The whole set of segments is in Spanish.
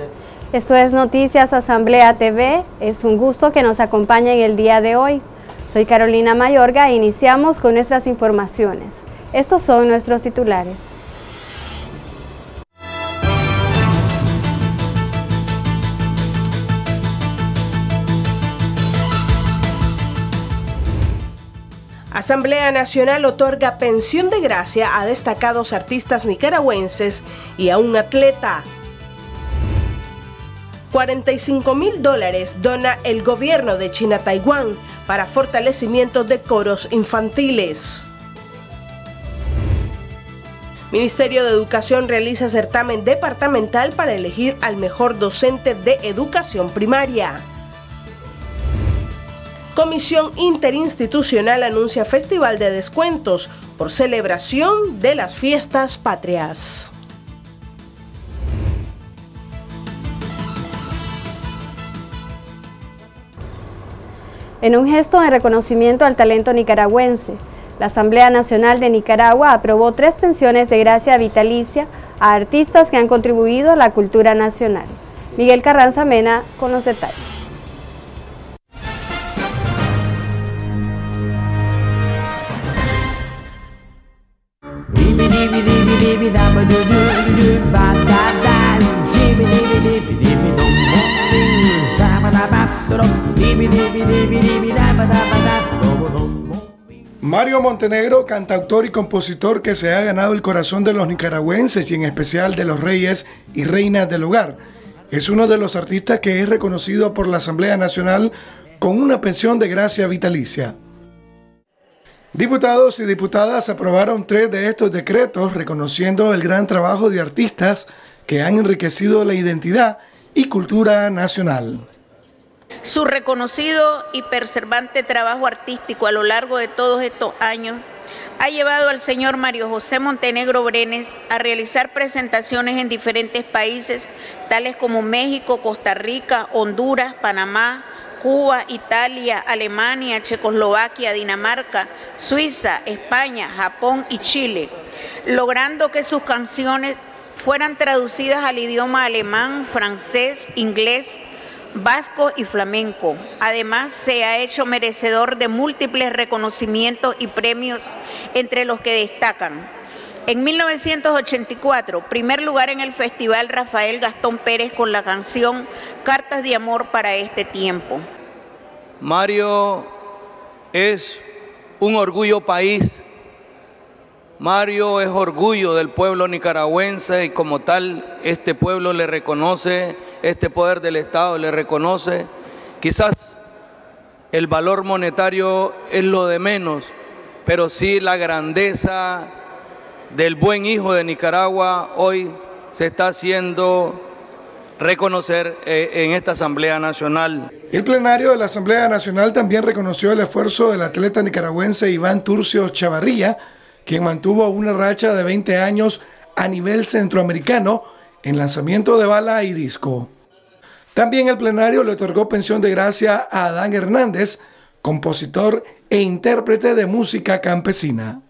Esto es Noticias Asamblea TV. Es un gusto que nos acompañen el día de hoy. Soy Carolina Mayorga e iniciamos con nuestras informaciones. Estos son nuestros titulares. Asamblea Nacional otorga pensión de gracia a destacados artistas nicaragüenses y a un atleta. $45.000 dona el gobierno de China a Taiwán para fortalecimiento de coros infantiles. Ministerio de Educación realiza certamen departamental para elegir al mejor docente de educación primaria. Comisión Interinstitucional anuncia festival de descuentos por celebración de las fiestas patrias. En un gesto de reconocimiento al talento nicaragüense, la Asamblea Nacional de Nicaragua aprobó 3 pensiones de gracia vitalicia a artistas que han contribuido a la cultura nacional. Miguel Carranza Mena con los detalles. Mario Montenegro, cantautor y compositor que se ha ganado el corazón de los nicaragüenses y en especial de los reyes y reinas del hogar, es uno de los artistas que es reconocido por la Asamblea Nacional con una pensión de gracia vitalicia. Diputados y diputadas aprobaron 3 de estos decretos reconociendo el gran trabajo de artistas que han enriquecido la identidad y cultura nacional. Su reconocido y perseverante trabajo artístico a lo largo de todos estos años ha llevado al señor Mario José Montenegro Brenes a realizar presentaciones en diferentes países, tales como México, Costa Rica, Honduras, Panamá, Cuba, Italia, Alemania, Checoslovaquia, Dinamarca, Suiza, España, Japón y Chile, logrando que sus canciones fueran traducidas al idioma alemán, francés, inglés, vasco y flamenco. Además, se ha hecho merecedor de múltiples reconocimientos y premios, entre los que destacan: en 1984, primer lugar en el Festival Rafael Gastón Pérez con la canción Cartas de Amor para este tiempo. Mario es un orgullo país. Mario es orgullo del pueblo nicaragüense y como tal este pueblo le reconoce, este poder del Estado le reconoce. Quizás el valor monetario es lo de menos, pero sí la grandeza del buen hijo de Nicaragua hoy se está haciendo reconocer en esta Asamblea Nacional. El plenario de la Asamblea Nacional también reconoció el esfuerzo del atleta nicaragüense Iván Turcio Chavarría, quien mantuvo una racha de 20 años a nivel centroamericano en lanzamiento de bala y disco. También el plenario le otorgó pensión de gracia a Adán Hernández, compositor e intérprete de música campesina.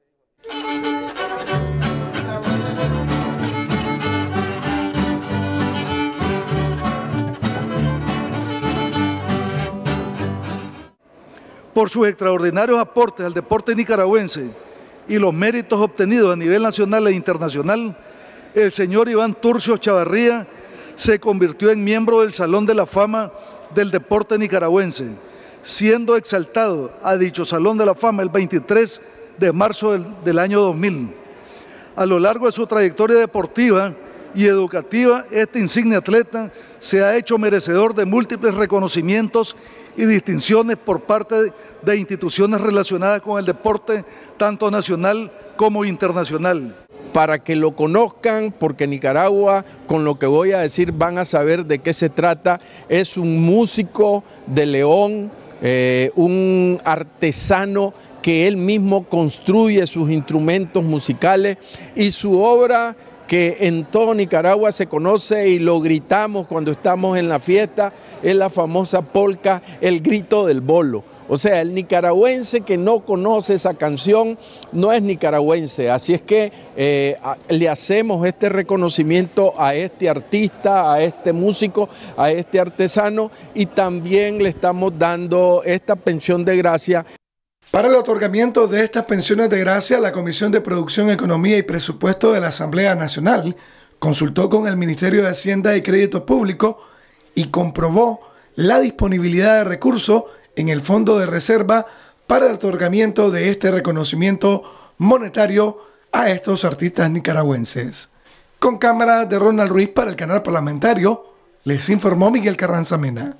Por sus extraordinarios aportes al deporte nicaragüense y los méritos obtenidos a nivel nacional e internacional, el señor Iván Turcio Chavarría se convirtió en miembro del Salón de la Fama del Deporte Nicaragüense, siendo exaltado a dicho Salón de la Fama el 23 de marzo del año 2000. A lo largo de su trayectoria deportiva y educativa, este insigne atleta se ha hecho merecedor de múltiples reconocimientos y distinciones por parte de instituciones relacionadas con el deporte, tanto nacional como internacional. Para que lo conozcan, porque Nicaragua, con lo que voy a decir, van a saber de qué se trata. Es un músico de León, un artesano que él mismo construye sus instrumentos musicales y su obra, que en todo Nicaragua se conoce y lo gritamos cuando estamos en la fiesta, es la famosa polca El Grito del Bolo. O sea, el nicaragüense que no conoce esa canción no es nicaragüense. Así es que le hacemos este reconocimiento a este artista, a este músico, a este artesano, y también le estamos dando esta pensión de gracia. Para el otorgamiento de estas pensiones de gracia, la Comisión de Producción, Economía y Presupuesto de la Asamblea Nacional consultó con el Ministerio de Hacienda y Crédito Público y comprobó la disponibilidad de recursos en el Fondo de Reserva para el otorgamiento de este reconocimiento monetario a estos artistas nicaragüenses. Con cámara de Ronald Ruiz para el canal parlamentario, les informó Miguel Carranza Mena.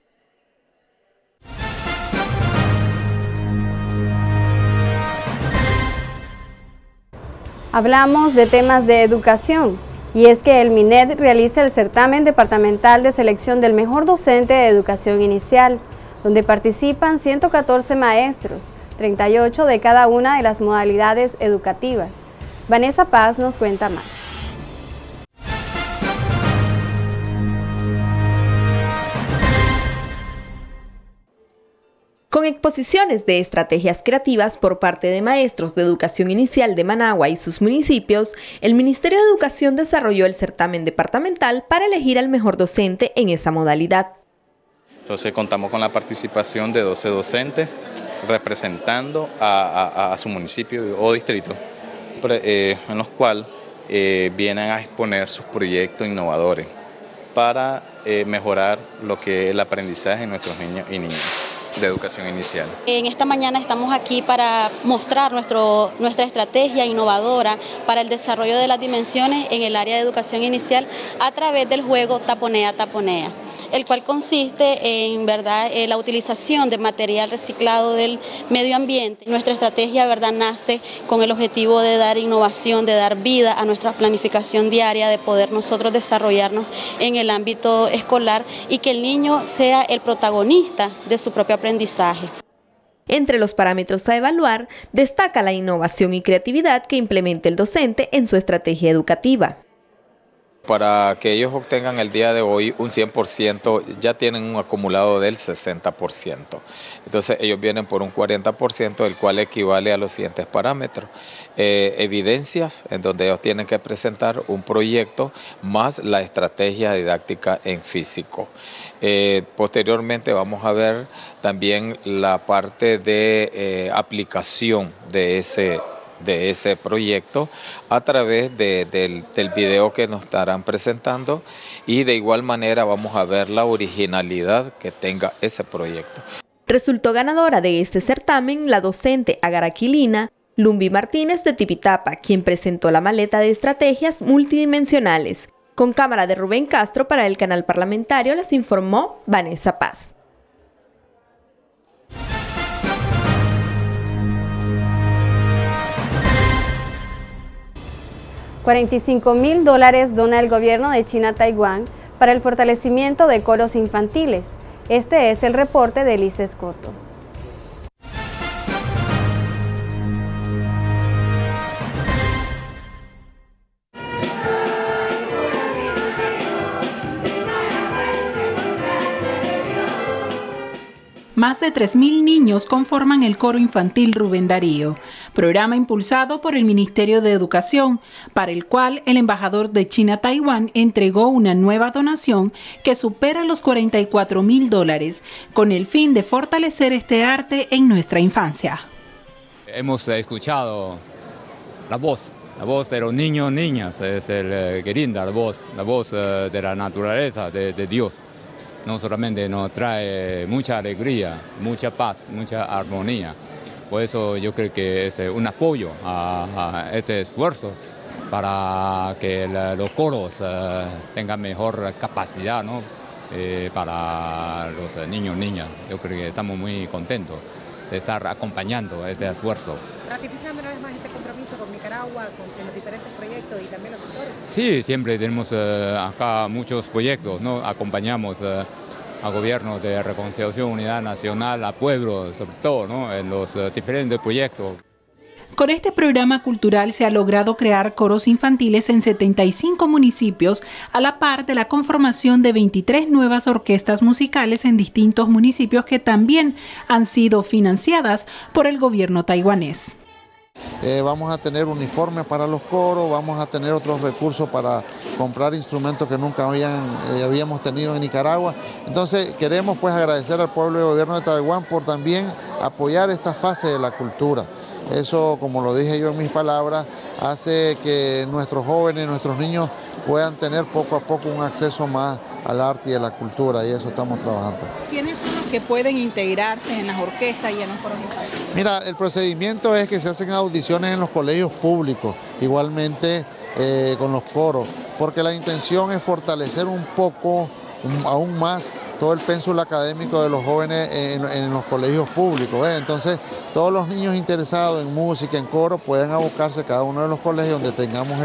Hablamos de temas de educación, y es que el MINED realiza el certamen departamental de selección del mejor docente de educación inicial, donde participan 114 maestros, 38 de cada una de las modalidades educativas. Vanessa Paz nos cuenta más. Con exposiciones de estrategias creativas por parte de maestros de educación inicial de Managua y sus municipios, el Ministerio de Educación desarrolló el certamen departamental para elegir al mejor docente en esa modalidad. Entonces contamos con la participación de 12 docentes representando a su municipio o distrito, en los cuales vienen a exponer sus proyectos innovadores para mejorar lo que es el aprendizaje de nuestros niños y niñas de educación inicial. En esta mañana estamos aquí para mostrar nuestra estrategia innovadora para el desarrollo de las dimensiones en el área de educación inicial a través del juego Taponea Taponea, el cual consiste en la utilización de material reciclado del medio ambiente. Nuestra estrategia nace con el objetivo de dar innovación, de dar vida a nuestra planificación diaria, de poder nosotros desarrollarnos en el ámbito escolar y que el niño sea el protagonista de su propio aprendizaje. Entre los parámetros a evaluar, destaca la innovación y creatividad que implementa el docente en su estrategia educativa. Para que ellos obtengan el día de hoy un 100%, ya tienen un acumulado del 60%. Entonces ellos vienen por un 40%, el cual equivale a los siguientes parámetros. Evidencias, en donde ellos tienen que presentar un proyecto más la estrategia didáctica en físico. Posteriormente vamos a ver también la parte de aplicación de ese proyecto a través del video que nos estarán presentando, y de igual manera vamos a ver la originalidad que tenga ese proyecto. Resultó ganadora de este certamen la docente agaraquilina Lumbi Martínez de Tipitapa, quien presentó la maleta de estrategias multidimensionales. Con cámara de Rubén Castro para el canal parlamentario les informó Vanessa Paz. $45.000 dona el gobierno de China a Taiwán para el fortalecimiento de coros infantiles. Este es el reporte de Elisa Escoto. Más de 3.000 niños conforman el coro infantil Rubén Darío, programa impulsado por el Ministerio de Educación, para el cual el embajador de China a Taiwán entregó una nueva donación que supera los $44.000, con el fin de fortalecer este arte en nuestra infancia. Hemos escuchado la voz de los niños y niñas, es el que linda la voz de la naturaleza, de Dios. No solamente nos trae mucha alegría, mucha paz, mucha armonía. Por eso yo creo que es un apoyo a este esfuerzo para que los coros tengan mejor capacidad, ¿no? Para los niños y niñas. Yo creo que estamos muy contentos de estar acompañando este esfuerzo. Ratificando una vez más ese compromiso con Nicaragua, con los diferentes proyectos y también los sectores. Sí, siempre tenemos acá muchos proyectos, ¿no? Acompañamos al gobierno de Reconciliación, Unidad Nacional, al pueblo, sobre todo, ¿no? En los diferentes proyectos. Con este programa cultural se ha logrado crear coros infantiles en 75 municipios, a la par de la conformación de 23 nuevas orquestas musicales en distintos municipios que también han sido financiadas por el gobierno taiwanés. Vamos a tener uniformes para los coros, vamos a tener otros recursos para comprar instrumentos que nunca habíamos tenido en Nicaragua. Entonces queremos pues agradecer al pueblo y al gobierno de Taiwán por también apoyar esta fase de la cultura. Eso, como lo dije yo en mis palabras, hace que nuestros jóvenes, nuestros niños puedan tener poco a poco un acceso más al arte y a la cultura, y eso estamos trabajando. ¿Quiénes son los que pueden integrarse en las orquestas y en los coros infantiles? Mira, el procedimiento es que se hacen audiciones en los colegios públicos, igualmente con los coros, porque la intención es fortalecer un poco, aún más, todo el pénsul académico de los jóvenes en los colegios públicos, ¿ves? Entonces, todos los niños interesados en música, en coro, pueden abocarse a cada uno de los colegios donde tengamos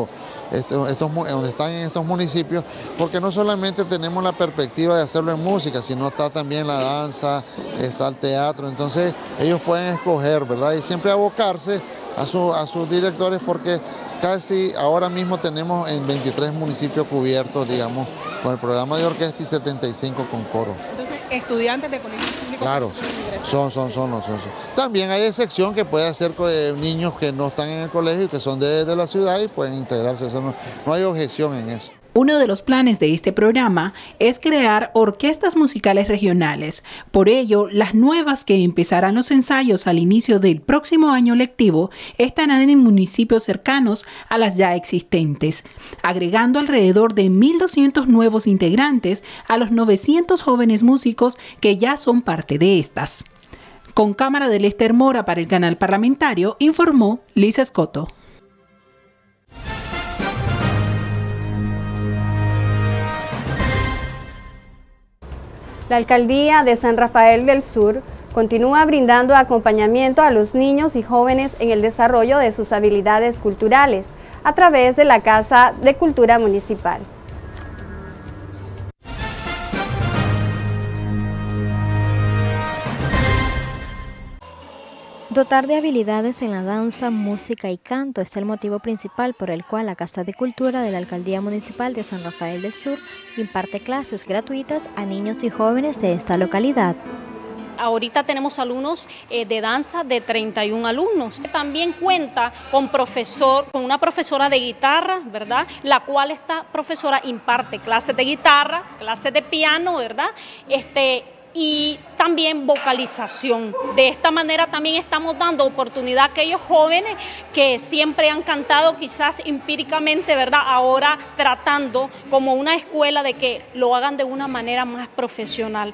donde están en estos municipios, porque no solamente tenemos la perspectiva de hacerlo en música, sino está también la danza, está el teatro, entonces ellos pueden escoger, ¿verdad? Y siempre abocarse a sus directores, porque casi ahora mismo tenemos en 23 municipios cubiertos, digamos, con el programa de orquesta y 75 con coro. Entonces, estudiantes de colegios públicos. Claro, son. También hay excepción que puede ser niños que no están en el colegio y que son de la ciudad y pueden integrarse, eso no hay objeción en eso. Uno de los planes de este programa es crear orquestas musicales regionales. Por ello, las nuevas que empezarán los ensayos al inicio del próximo año lectivo estarán en municipios cercanos a las ya existentes, agregando alrededor de 1.200 nuevos integrantes a los 900 jóvenes músicos que ya son parte de estas. Con cámara de Lester Mora para el canal parlamentario, informó Liz Escoto. La Alcaldía de San Rafael del Sur continúa brindando acompañamiento a los niños y jóvenes en el desarrollo de sus habilidades culturales a través de la Casa de Cultura Municipal. Dotar de habilidades en la danza, música y canto es el motivo principal por el cual la Casa de Cultura de la Alcaldía Municipal de San Rafael del Sur imparte clases gratuitas a niños y jóvenes de esta localidad. Ahorita tenemos alumnos de danza de 31 alumnos. También cuenta con una profesora de guitarra, ¿verdad? La cual esta profesora imparte clases de guitarra, clases de piano, ¿verdad? Y también vocalización. De esta manera también estamos dando oportunidad a aquellos jóvenes que siempre han cantado quizás empíricamente, ¿verdad? Ahora tratando como una escuela de que lo hagan de una manera más profesional.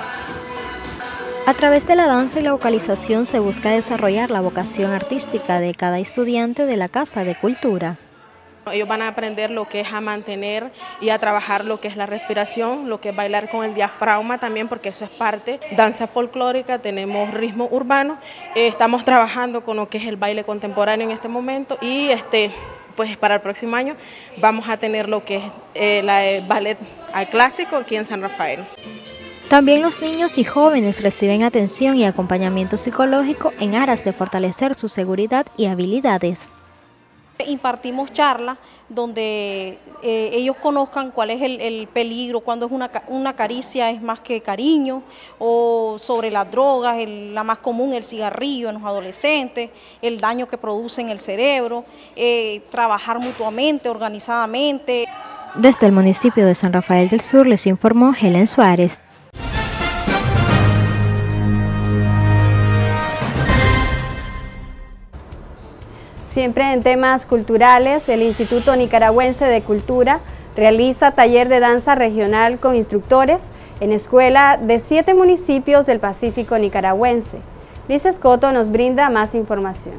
A través de la danza y la vocalización se busca desarrollar la vocación artística de cada estudiante de la Casa de Cultura. Ellos van a aprender lo que es a mantener y a trabajar lo que es la respiración, lo que es bailar con el diafragma también, porque eso es parte. Danza folclórica, tenemos ritmo urbano, estamos trabajando con lo que es el baile contemporáneo en este momento y pues para el próximo año vamos a tener lo que es el ballet clásico aquí en San Rafael. También los niños y jóvenes reciben atención y acompañamiento psicológico en aras de fortalecer su seguridad y habilidades. Impartimos charlas donde ellos conozcan cuál es el peligro, cuando es una caricia es más que cariño, o sobre las drogas, la más común, el cigarrillo en los adolescentes, el daño que produce en el cerebro, trabajar mutuamente, organizadamente. Desde el municipio de San Rafael del Sur les informó Helen Suárez. Siempre en temas culturales, el Instituto Nicaragüense de Cultura realiza taller de danza regional con instructores en escuela de 7 municipios del Pacífico nicaragüense. Liz Escoto nos brinda más información.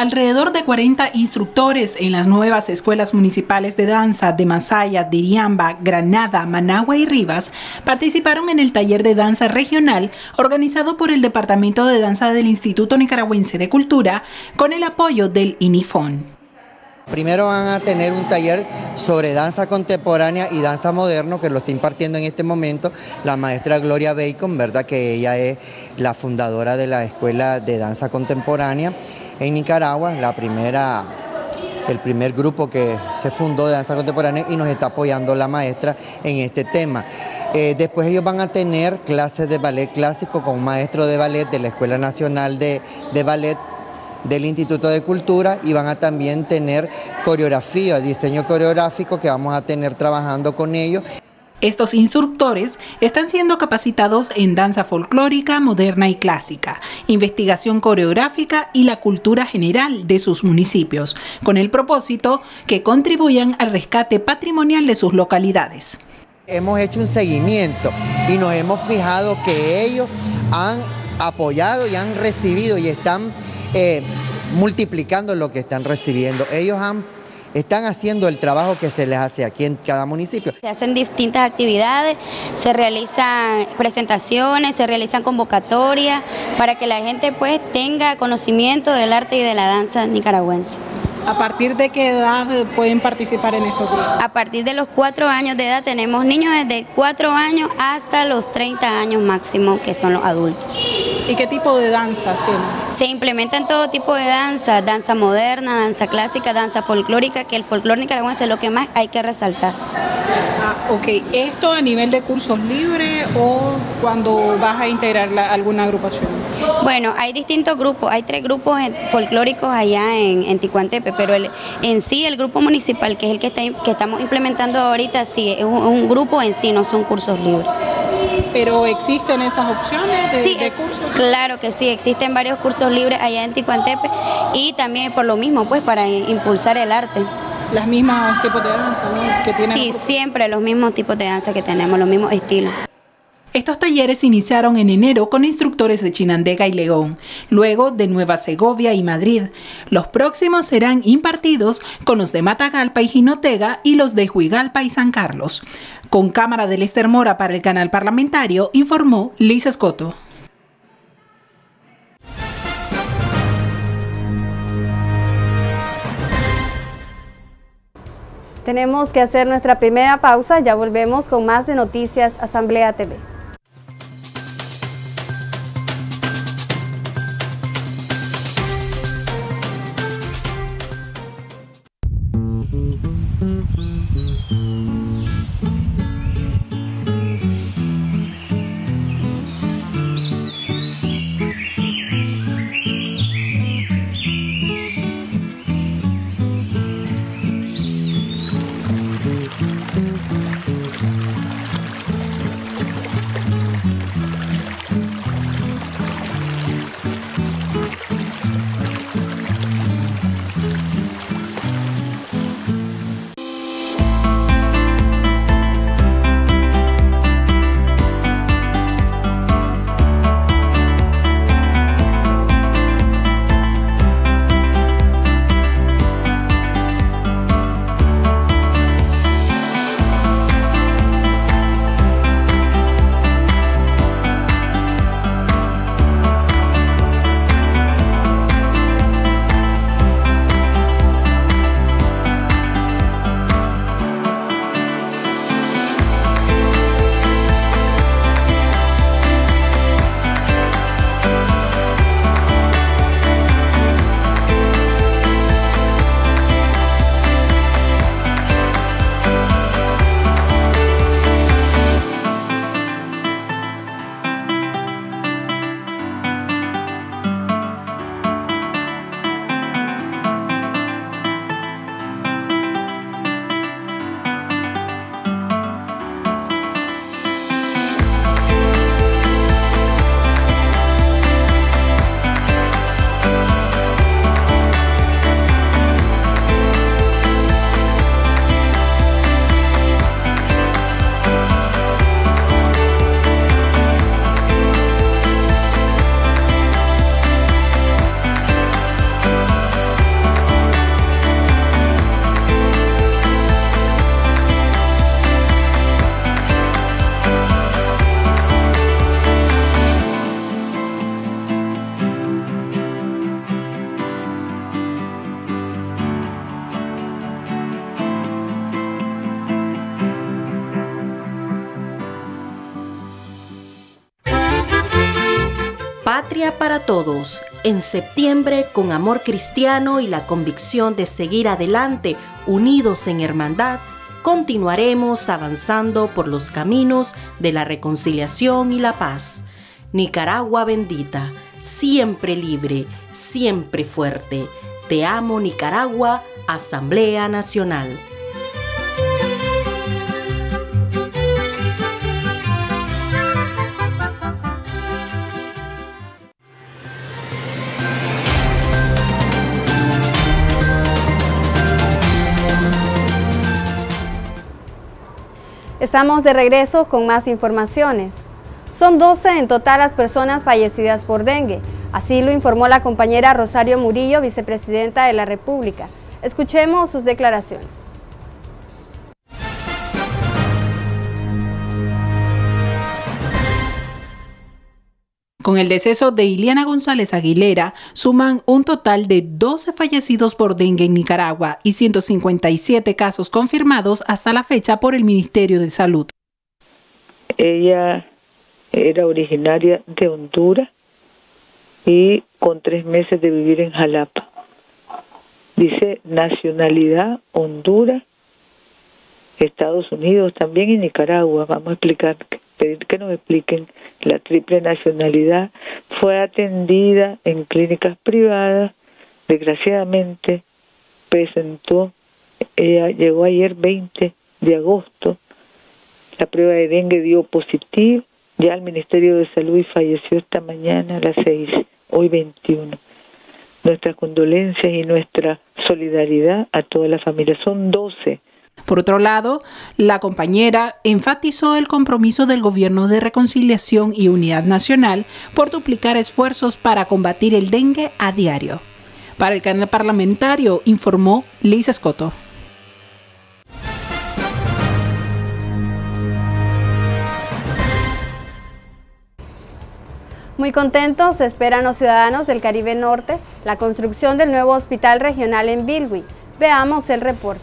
alrededor de 40 instructores en las nuevas escuelas municipales de danza de Masaya, Diriamba, Granada, Managua y Rivas participaron en el taller de danza regional organizado por el Departamento de Danza del Instituto Nicaragüense de Cultura con el apoyo del INIFON. Primero van a tener un taller sobre danza contemporánea y danza moderno que lo está impartiendo en este momento la maestra Gloria Bacon, ¿verdad? Que ella es la fundadora de la Escuela de Danza Contemporánea en Nicaragua, el primer grupo que se fundó de danza contemporánea y nos está apoyando la maestra en este tema. Después ellos van a tener clases de ballet clásico con un maestro de ballet de la Escuela Nacional de Ballet del Instituto de Cultura y van a también tener coreografía, diseño coreográfico que vamos a tener trabajando con ellos. Estos instructores están siendo capacitados en danza folclórica, moderna y clásica, investigación coreográfica y la cultura general de sus municipios, con el propósito que contribuyan al rescate patrimonial de sus localidades. Hemos hecho un seguimiento y nos hemos fijado que ellos han apoyado y han recibido y están multiplicando lo que están recibiendo. Ellos están haciendo el trabajo que se les hace aquí en cada municipio. Se hacen distintas actividades, se realizan presentaciones, se realizan convocatorias para que la gente pues tenga conocimiento del arte y de la danza nicaragüense. ¿A partir de qué edad pueden participar en estos grupos? A partir de los 4 años de edad tenemos niños desde 4 años hasta los 30 años máximo, que son los adultos. ¿Y qué tipo de danzas tienen? Se implementan todo tipo de danza, danza moderna, danza clásica, danza folclórica, que el folclore nicaragüense es lo que más hay que resaltar. Ok, ¿esto a nivel de cursos libres o cuando vas a integrar alguna agrupación? Bueno, hay distintos grupos, hay 3 grupos folclóricos allá en Ticuantepe, pero en sí el grupo municipal, que es el que estamos implementando ahorita, sí, es un grupo en sí, no son cursos libres. ¿Pero existen esas opciones de cursos? Claro que sí, existen varios cursos libres allá en Ticuantepe y también por lo mismo, pues para impulsar el arte. ¿Los mismos tipos de danza, ¿no? que tienen? Sí, siempre los mismos tipos de danza que tenemos, los mismos estilos. Estos talleres iniciaron en enero con instructores de Chinandega y León, luego de Nueva Segovia y Madrid. Los próximos serán impartidos con los de Matagalpa y Jinotega y los de Huigalpa y San Carlos. Con cámara de Lester Mora para el canal parlamentario, informó Liz Escoto. Tenemos que hacer nuestra primera pausa, ya volvemos con más de Noticias Asamblea TV. Patria para Todos. En septiembre, con amor cristiano y la convicción de seguir adelante, unidos en hermandad, continuaremos avanzando por los caminos de la reconciliación y la paz. Nicaragua bendita, siempre libre, siempre fuerte. Te amo, Nicaragua, Asamblea Nacional. Estamos de regreso con más informaciones. Son 12 en total las personas fallecidas por dengue. Así lo informó la compañera Rosario Murillo, vicepresidenta de la República. Escuchemos sus declaraciones. Con el deceso de Iliana González Aguilera, suman un total de 12 fallecidos por dengue en Nicaragua y 157 casos confirmados hasta la fecha por el Ministerio de Salud. Ella era originaria de Honduras y con 3 meses de vivir en Jalapa. Dice nacionalidad Honduras, Estados Unidos también y Nicaragua. Vamos a explicar, pedir que nos expliquen la triple nacionalidad. Fue atendida en clínicas privadas, desgraciadamente ella llegó ayer 20 de agosto, la prueba de dengue dio positivo, ya al Ministerio de Salud y falleció esta mañana a las 6, hoy 21. Nuestras condolencias y nuestra solidaridad a toda la familia. Son 12. Por otro lado, la compañera enfatizó el compromiso del Gobierno de Reconciliación y Unidad Nacional por duplicar esfuerzos para combatir el dengue a diario. Para el canal parlamentario, informó Liz Escoto. Muy contentos esperan los ciudadanos del Caribe Norte la construcción del nuevo hospital regional en Bilwi. Veamos el reporte.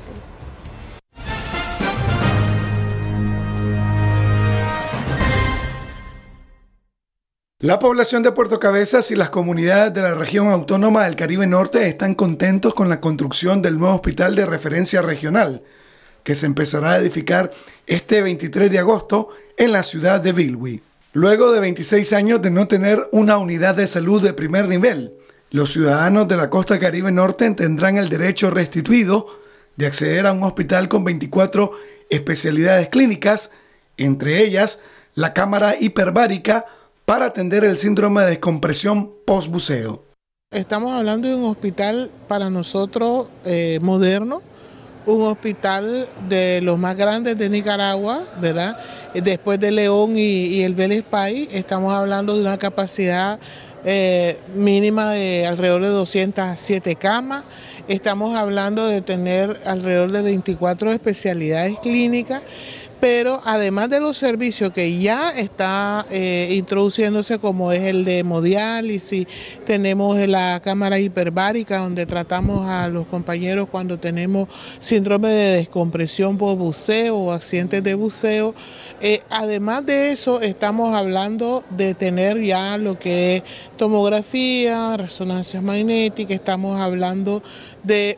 La población de Puerto Cabezas y las comunidades de la región autónoma del Caribe Norte están contentos con la construcción del nuevo hospital de referencia regional, que se empezará a edificar este 23 de agosto en la ciudad de Bilwi. Luego de 26 años de no tener una unidad de salud de primer nivel, los ciudadanos de la costa Caribe Norte tendrán el derecho restituido de acceder a un hospital con 24 especialidades clínicas, entre ellas la cámara hiperbárica, para atender el síndrome de descompresión postbuceo. Estamos hablando de un hospital para nosotros moderno, un hospital de los más grandes de Nicaragua, ¿verdad? Después de León y el Vélez País, estamos hablando de una capacidad mínima de alrededor de 207 camas. Estamos hablando de tener alrededor de 24 especialidades clínicas. Pero además de los servicios que ya está introduciéndose, como es el de hemodiálisis, tenemos la cámara hiperbárica donde tratamos a los compañeros cuando tenemos síndrome de descompresión por buceo o accidentes de buceo. Además de eso, estamos hablando de tener ya lo que es tomografía, resonancias magnéticas, estamos hablando de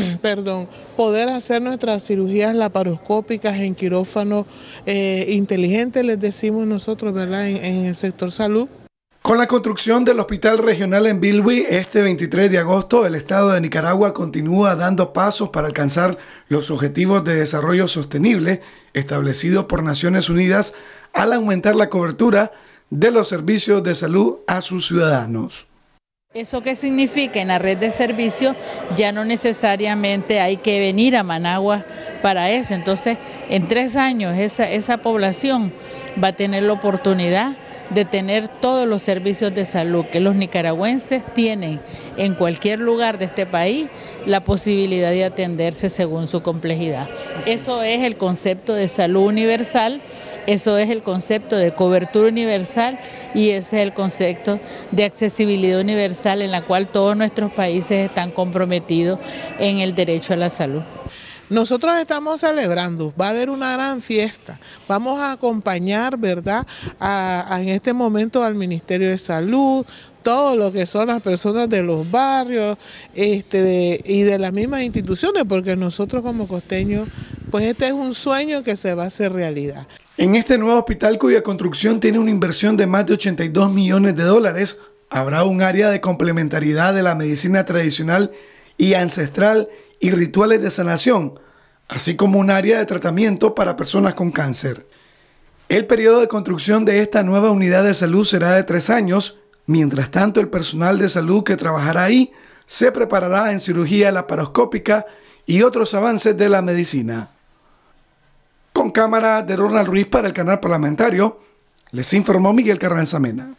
poder hacer nuestras cirugías laparoscópicas en quirófanos inteligentes, les decimos nosotros, ¿verdad?, en el sector salud. Con la construcción del hospital regional en Bilwi, este 23 de agosto, el Estado de Nicaragua continúa dando pasos para alcanzar los objetivos de desarrollo sostenible establecidos por Naciones Unidas al aumentar la cobertura de los servicios de salud a sus ciudadanos. ¿Eso qué significa? En la red de servicios ya no necesariamente hay que venir a Managua para eso. Entonces, en 3 años esa población va a tener la oportunidad de tener todos los servicios de salud que los nicaragüenses tienen en cualquier lugar de este país, la posibilidad de atenderse según su complejidad. Eso es el concepto de salud universal, eso es el concepto de cobertura universal y ese es el concepto de accesibilidad universal en la cual todos nuestros países están comprometidos en el derecho a la salud. Nosotros estamos celebrando, va a haber una gran fiesta, vamos a acompañar, ¿verdad?, en este momento al Ministerio de Salud, todo lo que son las personas de los barrios y de las mismas instituciones, porque nosotros como costeños, pues este es un sueño que se va a hacer realidad. En este nuevo hospital, cuya construcción tiene una inversión de más de 82 millones de dólares, habrá un área de complementariedad de la medicina tradicional y ancestral y rituales de sanación, así como un área de tratamiento para personas con cáncer. El periodo de construcción de esta nueva unidad de salud será de 3 años. Mientras tanto, el personal de salud que trabajará ahí se preparará en cirugía laparoscópica y otros avances de la medicina. Con cámara de Ronald Ruiz para el canal parlamentario, les informó Miguel Carranza Mena.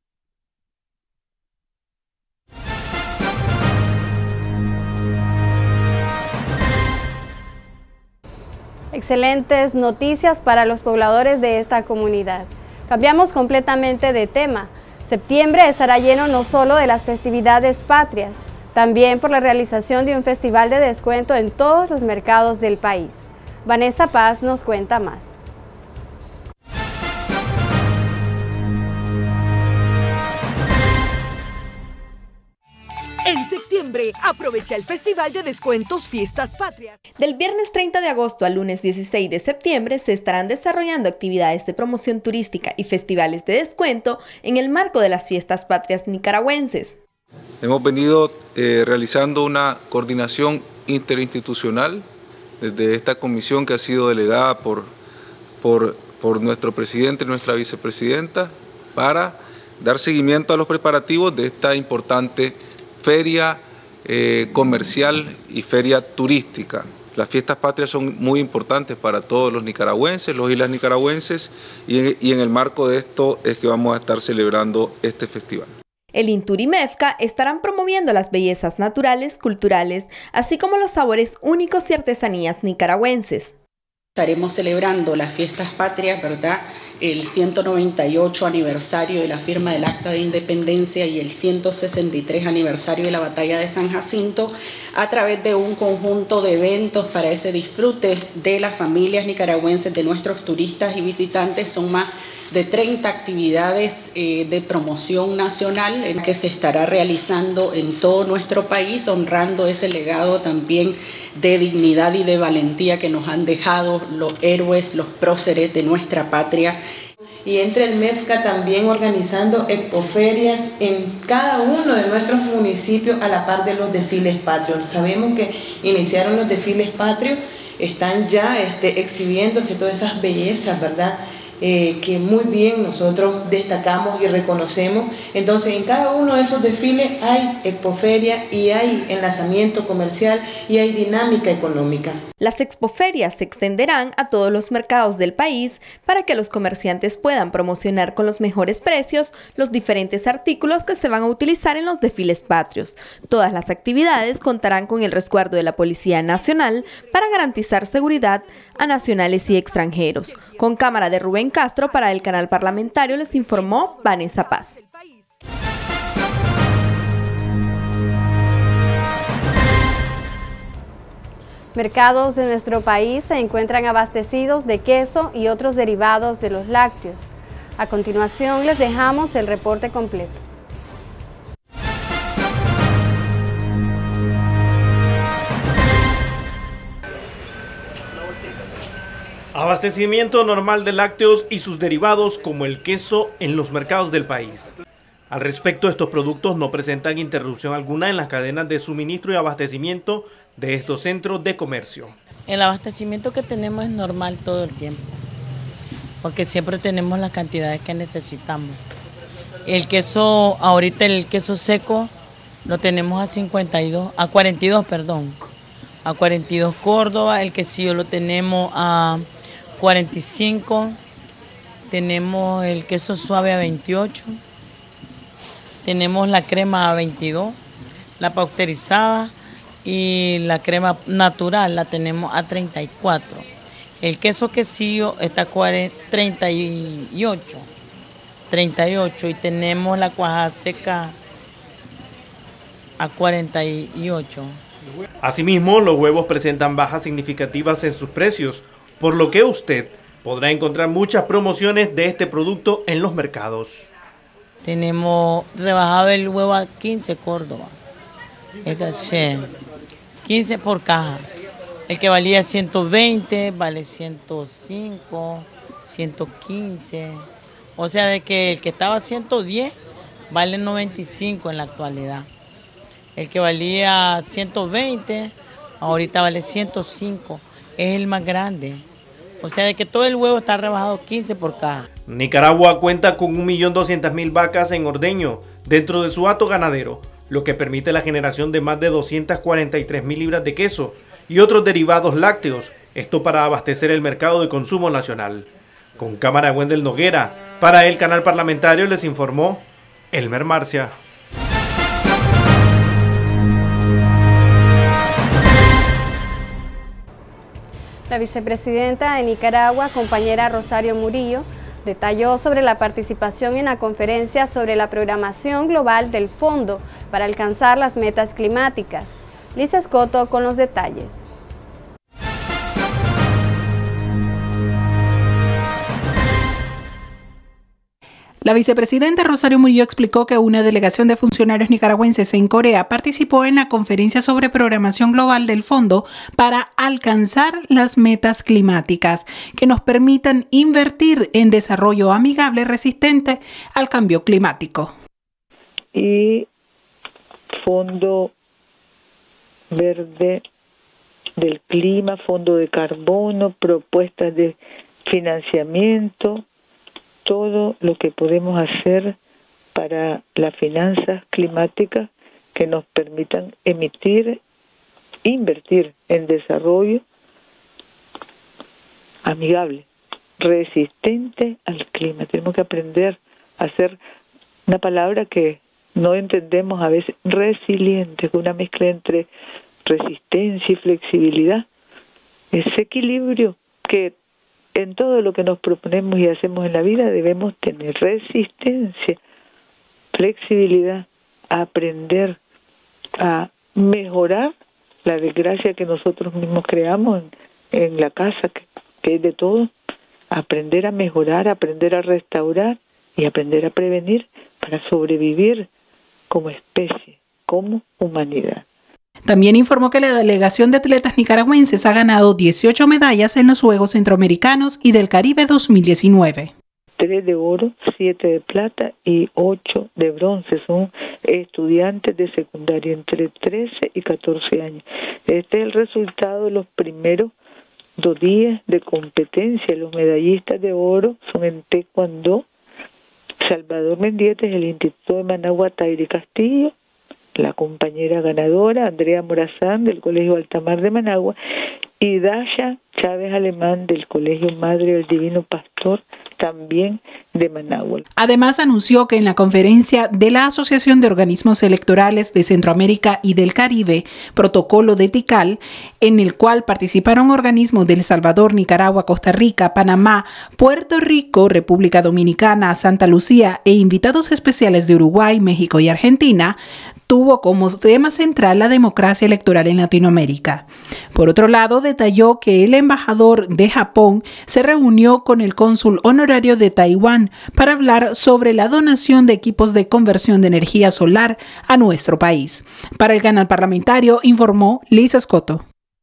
Excelentes noticias para los pobladores de esta comunidad. Cambiamos completamente de tema. Septiembre estará lleno no solo de las festividades patrias, también por la realización de un festival de descuento en todos los mercados del país. Vanessa Paz nos cuenta más. En septiembre, aprovecha el Festival de Descuentos Fiestas Patrias. Del viernes 30 de agosto al lunes 16 de septiembre se estarán desarrollando actividades de promoción turística y festivales de descuento en el marco de las Fiestas Patrias nicaragüenses. Hemos venido realizando una coordinación interinstitucional desde esta comisión que ha sido delegada por nuestro presidente y nuestra vicepresidenta para dar seguimiento a los preparativos de esta importante feria comercial y feria turística. Las fiestas patrias son muy importantes para todos los nicaragüenses, los y las nicaragüenses, y en el marco de esto es que vamos a estar celebrando este festival. El Intur y Mefca estarán promoviendo las bellezas naturales, culturales, así como los sabores únicos y artesanías nicaragüenses. Estaremos celebrando las fiestas patrias, ¿verdad?, el 198 aniversario de la firma del Acta de Independencia y el 163 aniversario de la Batalla de San Jacinto, a través de un conjunto de eventos para ese disfrute de las familias nicaragüenses, de nuestros turistas y visitantes. Son más de 30 actividades de promoción nacional que se estará realizando en todo nuestro país, honrando ese legado también de dignidad y de valentía que nos han dejado los héroes, los próceres de nuestra patria. Y entre el MEFCA también organizando expoferias en cada uno de nuestros municipios a la par de los desfiles patrios. Sabemos que iniciaron los desfiles patrios, están ya exhibiéndose todas esas bellezas, ¿verdad?, que muy bien nosotros destacamos y reconocemos. Entonces, en cada uno de esos desfiles hay expoferia y hay enlazamiento comercial y hay dinámica económica. Las expoferias se extenderán a todos los mercados del país para que los comerciantes puedan promocionar con los mejores precios los diferentes artículos que se van a utilizar en los desfiles patrios. Todas las actividades contarán con el resguardo de la Policía Nacional para garantizar seguridad a nacionales y extranjeros. Con cámara de Rubén Castro para el canal parlamentario les informó Vanessa Paz. Mercados de nuestro país se encuentran abastecidos de queso y otros derivados de los lácteos. A continuación les dejamos el reporte completo. Abastecimiento normal de lácteos y sus derivados como el queso en los mercados del país. Al respecto, estos productos no presentan interrupción alguna en las cadenas de suministro y abastecimiento de estos centros de comercio. El abastecimiento que tenemos es normal todo el tiempo, porque siempre tenemos las cantidades que necesitamos. El queso, ahorita el queso seco lo tenemos a 42 Córdoba, el quesillo lo tenemos a 45, tenemos el queso suave a 28, tenemos la crema a 22, la pausterizada y la crema natural la tenemos a 34. El queso quesillo está a 38 y tenemos la cuajada seca a 48. Asimismo, los huevos presentan bajas significativas en sus precios, por lo que usted podrá encontrar muchas promociones de este producto en los mercados. Tenemos rebajado el huevo a 15 Córdoba, 15 por caja. El que valía 120 vale 105, 115. O sea, de que el que estaba 110 vale 95 en la actualidad. El que valía 120 ahorita vale 105. Es el más grande. O sea, de que todo el huevo está rebajado 15 por caja. Nicaragua cuenta con 1.200.000 vacas en ordeño dentro de su hato ganadero, lo que permite la generación de más de 243.000 libras de queso y otros derivados lácteos, esto para abastecer el mercado de consumo nacional. Con cámara de Wendel Noguera, para el canal parlamentario les informó Elmer Marcia. La vicepresidenta de Nicaragua, compañera Rosario Murillo, detalló sobre la participación en la conferencia sobre la programación global del Fondo para alcanzar las metas climáticas. Lisa Escoto con los detalles. La vicepresidenta Rosario Murillo explicó que una delegación de funcionarios nicaragüenses en Corea participó en la conferencia sobre programación global del Fondo para alcanzar las metas climáticas que nos permitan invertir en desarrollo amigable resistente al cambio climático. Y Fondo Verde del Clima, Fondo de Carbono, propuestas de financiamiento, todo lo que podemos hacer para las finanzas climáticas que nos permitan invertir en desarrollo amigable, resistente al clima. Tenemos que aprender a hacer una palabra que no entendemos a veces, resiliente, con una mezcla entre resistencia y flexibilidad. Ese equilibrio que en todo lo que nos proponemos y hacemos en la vida debemos tener resistencia, flexibilidad, aprender a mejorar la desgracia que nosotros mismos creamos en la casa, que es de todo, aprender a mejorar, aprender a restaurar y aprender a prevenir para sobrevivir como especie, como humanidad. También informó que la delegación de atletas nicaragüenses ha ganado 18 medallas en los Juegos Centroamericanos y del Caribe 2019. 3 de oro, 7 de plata y 8 de bronce. Son estudiantes de secundaria entre 13 y 14 años. Este es el resultado de los primeros 2 días de competencia. Los medallistas de oro son en taekwondo, Salvador Mendieta, del Instituto de Managua, Tairi Castillo, la compañera ganadora, Andrea Morazán, del Colegio Altamar de Managua, y Dasha Chávez Alemán, del Colegio Madre del Divino Pastor, también de Managua. Además, anunció que en la conferencia de la Asociación de Organismos Electorales de Centroamérica y del Caribe, Protocolo de Tikal, en el cual participaron organismos de El Salvador, Nicaragua, Costa Rica, Panamá, Puerto Rico, República Dominicana, Santa Lucía e invitados especiales de Uruguay, México y Argentina, tuvo como tema central la democracia electoral en Latinoamérica. Por otro lado, detalló que el embajador de Japón se reunió con el cónsul honorario de Taiwán para hablar sobre la donación de equipos de conversión de energía solar a nuestro país. Para el canal parlamentario, informó Lisa Escoto.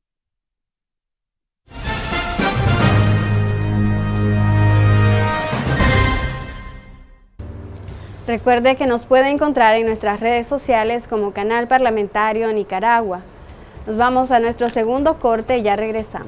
Recuerde que nos puede encontrar en nuestras redes sociales como Canal Parlamentario Nicaragua. Nos vamos a nuestro segundo corte y ya regresamos.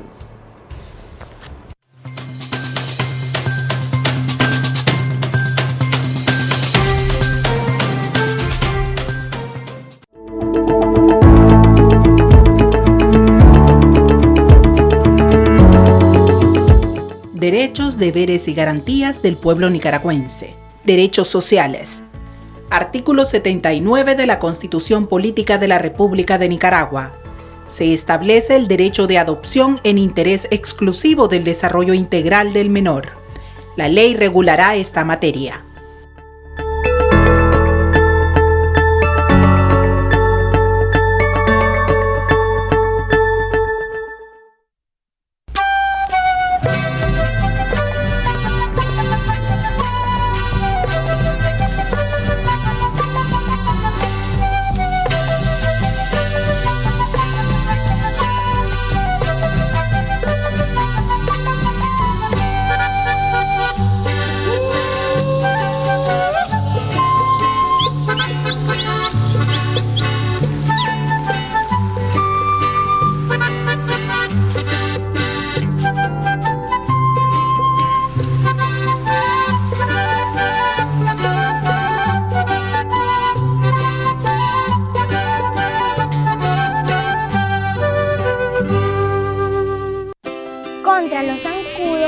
Derechos, deberes y garantías del pueblo nicaragüense. Derechos sociales. Artículo 79 de la Constitución Política de la República de Nicaragua. Se establece el derecho de adopción en interés exclusivo del desarrollo integral del menor. La ley regulará esta materia.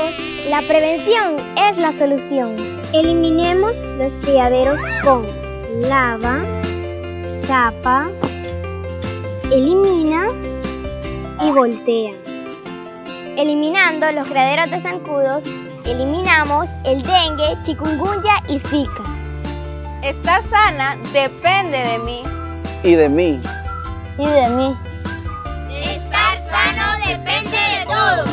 todos, la prevención es la solución. Eliminemos los criaderos con lava, tapa, elimina y voltea. Eliminando los criaderos de zancudos, eliminamos el dengue, chikungunya y zika. Estar sana depende de mí. Y de mí. Y de mí. Estar sano depende de todos.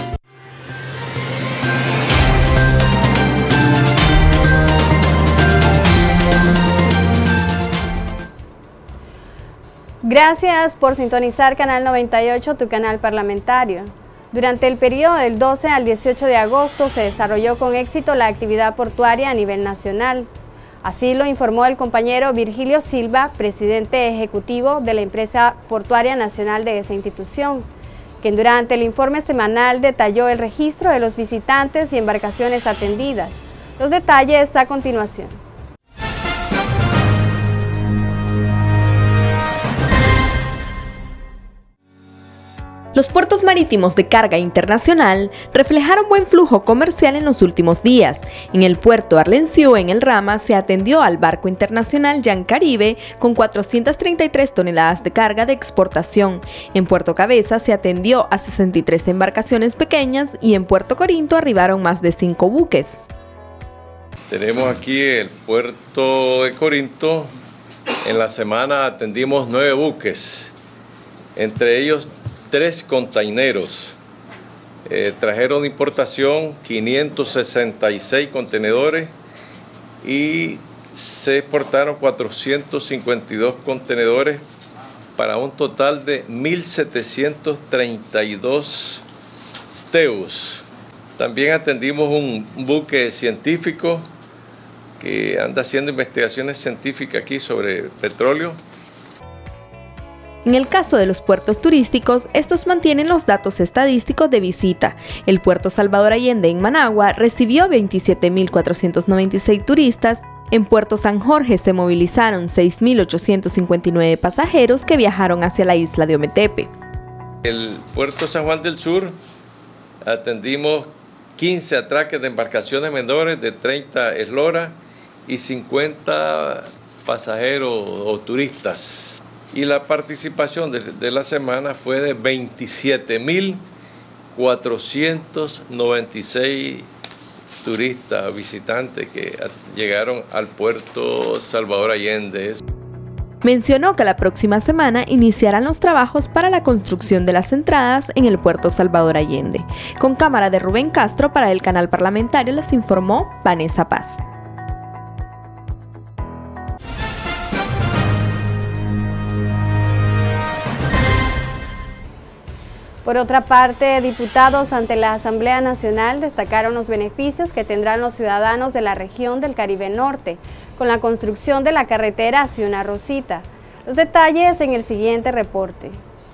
Gracias por sintonizar Canal 98, tu canal parlamentario. Durante el periodo del 12 al 18 de agosto se desarrolló con éxito la actividad portuaria a nivel nacional. Así lo informó el compañero Virgilio Silva, presidente ejecutivo de la empresa portuaria nacional de esa institución, quien durante el informe semanal detalló el registro de los visitantes y embarcaciones atendidas. Los detalles a continuación. Los puertos marítimos de carga internacional reflejaron buen flujo comercial en los últimos días. En el puerto Arlencio, en el Rama, se atendió al barco internacional Jan Caribe con 433 toneladas de carga de exportación. En Puerto Cabeza se atendió a 63 embarcaciones pequeñas y en Puerto Corinto arribaron más de 5 buques. Tenemos aquí el puerto de Corinto. En la semana atendimos 9 buques, entre ellos 3 containeros. Trajeron de importación 566 contenedores y se exportaron 452 contenedores para un total de 1.732 TEUs. También atendimos un buque científico que anda haciendo investigaciones científicas aquí sobre petróleo. En el caso de los puertos turísticos, estos mantienen los datos estadísticos de visita. El puerto Salvador Allende en Managua recibió 27.496 turistas. En Puerto San Jorge se movilizaron 6.859 pasajeros que viajaron hacia la isla de Ometepe. El puerto San Juan del Sur atendimos 15 atraques de embarcaciones menores de 30 esloras y 50 pasajeros o turistas. Y la participación de la semana fue de 27.496 turistas, visitantes que llegaron al puerto Salvador Allende. Mencionó que la próxima semana iniciarán los trabajos para la construcción de las entradas en el puerto Salvador Allende. Con cámara de Rubén Castro para el canal parlamentario les informó Vanessa Paz. Por otra parte, diputados ante la Asamblea Nacional destacaron los beneficios que tendrán los ciudadanos de la región del Caribe Norte con la construcción de la carretera Ciuna Rosita. Los detalles en el siguiente reporte.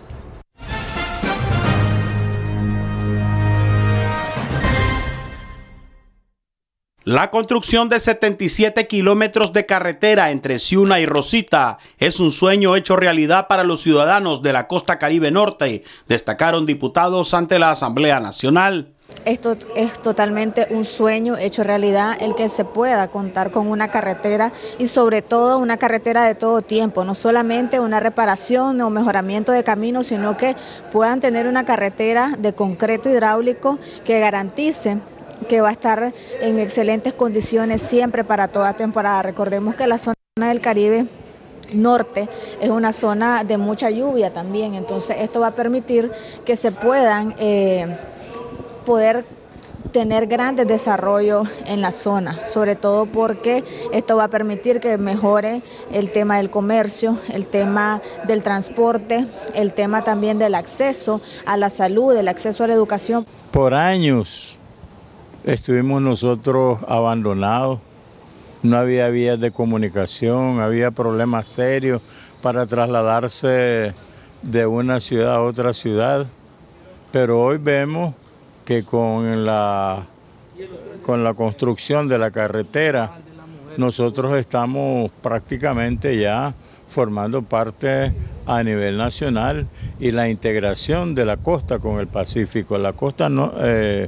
La construcción de 77 kilómetros de carretera entre Ciuna y Rosita es un sueño hecho realidad para los ciudadanos de la costa Caribe Norte, destacaron diputados ante la Asamblea Nacional. Esto es totalmente un sueño hecho realidad, el que se pueda contar con una carretera y sobre todo una carretera de todo tiempo, no solamente una reparación o mejoramiento de caminos, sino que puedan tener una carretera de concreto hidráulico que garantice que va a estar en excelentes condiciones siempre para toda temporada. Recordemos que la zona del Caribe Norte es una zona de mucha lluvia también, entonces esto va a permitir que se puedan poder tener grandes desarrollos en la zona, sobre todo porque esto va a permitir que mejore el tema del comercio, el tema del transporte, el tema también del acceso a la salud, el acceso a la educación. Por años estuvimos nosotros abandonados, no había vías de comunicación, había problemas serios para trasladarse de una ciudad a otra ciudad, pero hoy vemos que con la construcción de la carretera nosotros estamos prácticamente ya formando parte a nivel nacional y la integración de la costa con el Pacífico. La costa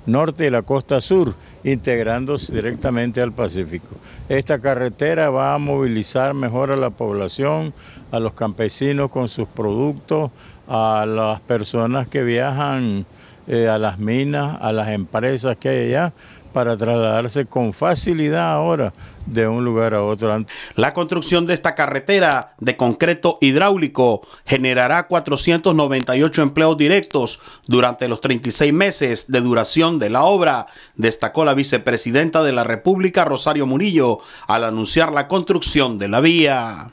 norte y la costa sur, integrándose directamente al Pacífico. Esta carretera va a movilizar mejor a la población, a los campesinos con sus productos, a las personas que viajan a las minas, a las empresas que hay allá, para trasladarse con facilidad ahora de un lugar a otro. La construcción de esta carretera de concreto hidráulico generará 498 empleos directos durante los 36 meses de duración de la obra, destacó la vicepresidenta de la República, Rosario Murillo, al anunciar la construcción de la vía.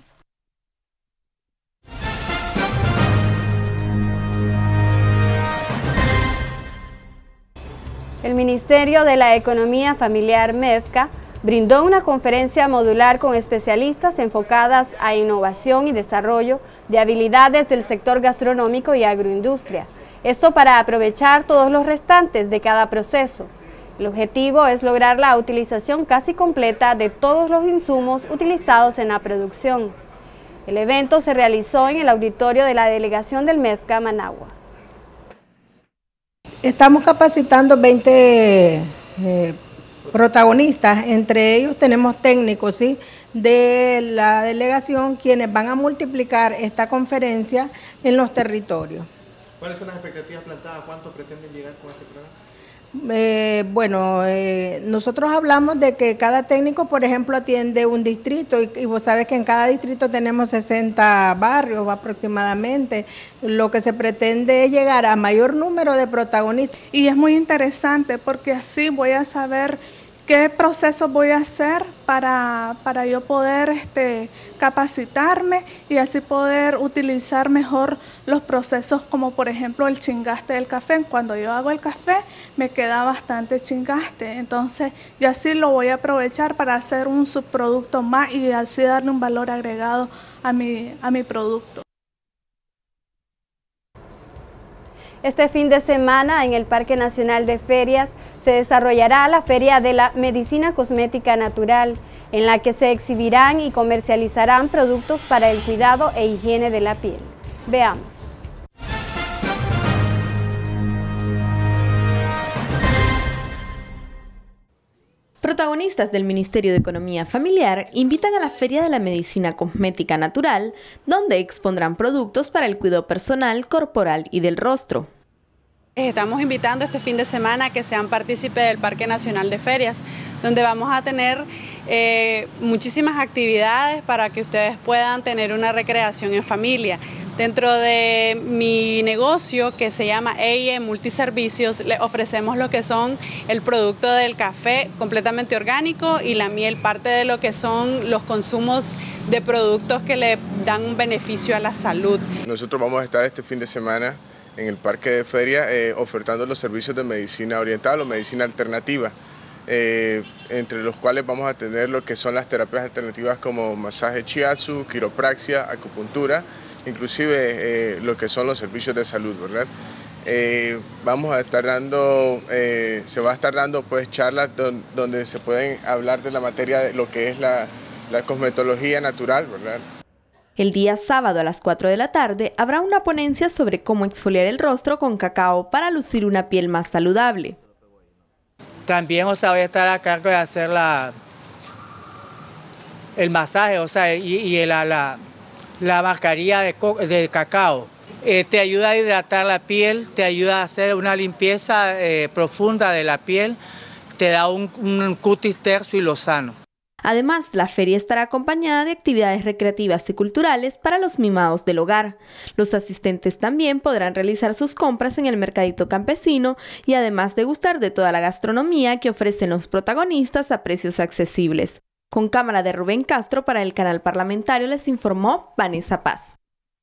El Ministerio de la Economía Familiar, MEFCA, brindó una conferencia modular con especialistas enfocadas a innovación y desarrollo de habilidades del sector gastronómico y agroindustria. Esto para aprovechar todos los restantes de cada proceso. El objetivo es lograr la utilización casi completa de todos los insumos utilizados en la producción. El evento se realizó en el auditorio de la delegación del MEFCA Managua. Estamos capacitando 20 protagonistas, entre ellos tenemos técnicos, ¿sí?, de la delegación, quienes van a multiplicar esta conferencia en los territorios. ¿Cuáles son las expectativas plantadas? ¿Cuánto pretenden llegar con este programa? Nosotros hablamos de que cada técnico, por ejemplo, atiende un distrito y vos sabes que en cada distrito tenemos 60 barrios aproximadamente. Lo que se pretende es llegar a mayor número de protagonistas. Y es muy interesante porque así voy a saber qué procesos voy a hacer para yo poder capacitarme y así poder utilizar mejor los procesos, como por ejemplo el chingaste del café. Cuando yo hago el café me queda bastante chingaste, entonces yo así lo voy a aprovechar para hacer un subproducto más y así darle un valor agregado a mi producto. Este fin de semana en el Parque Nacional de Ferias se desarrollará la Feria de la Medicina Cosmética Natural, en la que se exhibirán y comercializarán productos para el cuidado e higiene de la piel. Veamos. Protagonistas del Ministerio de Economía Familiar invitan a la Feria de la Medicina Cosmética Natural, donde expondrán productos para el cuidado personal, corporal y del rostro. Estamos invitando este fin de semana a que sean partícipes del Parque Nacional de Ferias, donde vamos a tener muchísimas actividades para que ustedes puedan tener una recreación en familia. Dentro de mi negocio, que se llama EIE Multiservicios, le ofrecemos lo que son el producto del café completamente orgánico y la miel, parte de lo que son los consumos de productos que le dan un beneficio a la salud. Nosotros vamos a estar este fin de semana en el Parque de Feria ofertando los servicios de medicina oriental o medicina alternativa, entre los cuales vamos a tener lo que son las terapias alternativas como masaje shiatsu, quiropraxia, acupuntura, inclusive lo que son los servicios de salud, ¿verdad? Vamos a estar dando, se va a estar dando pues charlas donde se pueden hablar de la materia de lo que es la cosmetología natural, ¿verdad? El día sábado a las 4 de la tarde habrá una ponencia sobre cómo exfoliar el rostro con cacao para lucir una piel más saludable. También, voy a estar a cargo de hacer el masaje, y la mascarilla de cacao. Te ayuda a hidratar la piel, te ayuda a hacer una limpieza profunda de la piel, te da un cutis terso y lozano. Además, la feria estará acompañada de actividades recreativas y culturales para los mimados del hogar. Los asistentes también podrán realizar sus compras en el mercadito campesino y además degustar de toda la gastronomía que ofrecen los protagonistas a precios accesibles. Con cámara de Rubén Castro para el canal parlamentario les informó Vanessa Paz.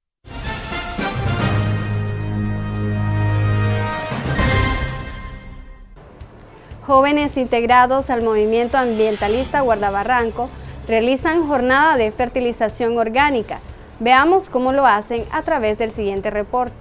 Jóvenes integrados al movimiento ambientalista Guardabarranco realizan jornada de fertilización orgánica. Veamos cómo lo hacen a través del siguiente reporte.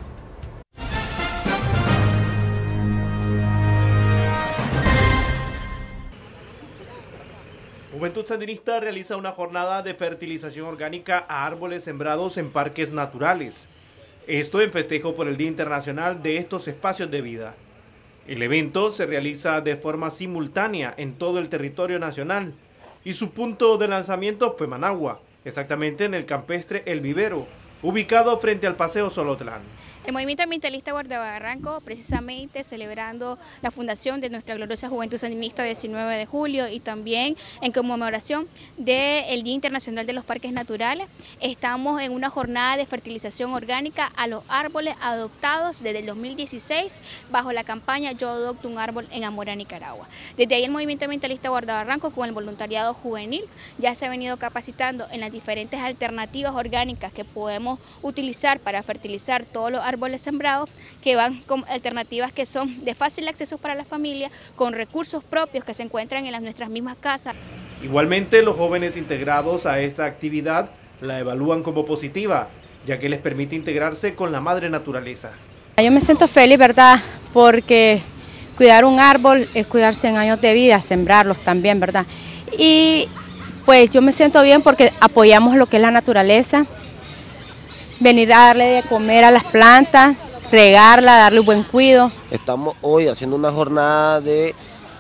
Juventud Sandinista realiza una jornada de fertilización orgánica a árboles sembrados en parques naturales. Esto en festejo por el Día Internacional de estos espacios de vida. El evento se realiza de forma simultánea en todo el territorio nacional y su punto de lanzamiento fue Managua, exactamente en el campestre El Vivero, ubicado frente al Paseo Solotlán. El movimiento ambientalista Guardabarranco, precisamente celebrando la fundación de nuestra gloriosa Juventud Sandinista 19 de julio y también en conmemoración del Día Internacional de los Parques Naturales, estamos en una jornada de fertilización orgánica a los árboles adoptados desde el 2016 bajo la campaña Yo adopto un árbol en Amora, Nicaragua. Desde ahí el movimiento ambientalista Guardabarranco con el voluntariado juvenil ya se ha venido capacitando en las diferentes alternativas orgánicas que podemos utilizar para fertilizar todos los árboles sembrados, que van con alternativas que son de fácil acceso para la familia, con recursos propios que se encuentran en nuestras mismas casas. Igualmente, los jóvenes integrados a esta actividad la evalúan como positiva, ya que les permite integrarse con la madre naturaleza. Yo me siento feliz, ¿verdad? Porque cuidar un árbol es cuidar 100 años de vida, sembrarlos también, ¿verdad? Y pues yo me siento bien porque apoyamos lo que es la naturaleza, venir a darle de comer a las plantas, regarla, darle un buen cuidado. Estamos hoy haciendo una jornada de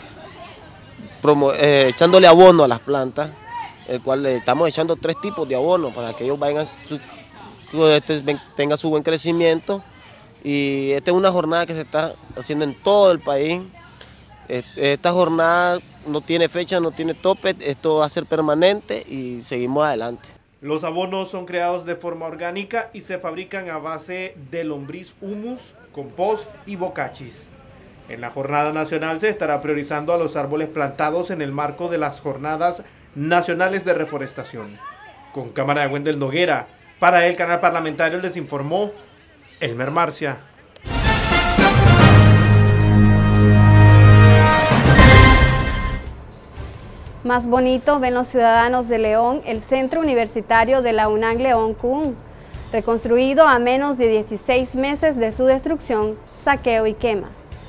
echándole abono a las plantas, el cual le estamos echando 3 tipos de abono para que ellos tengan su buen crecimiento. Y esta es una jornada que se está haciendo en todo el país. Esta jornada no tiene fecha, no tiene tope, esto va a ser permanente y seguimos adelante. Los abonos son creados de forma orgánica y se fabrican a base de lombriz humus, compost y bocachis. En la jornada nacional se estará priorizando a los árboles plantados en el marco de las jornadas nacionales de reforestación. Con cámara de Wendel Noguera, para el canal parlamentario les informó Elmer Marcia. Más bonito ven los ciudadanos de León el centro universitario de la UNAM León CUN, reconstruido a menos de 16 meses de su destrucción, saqueo y quema.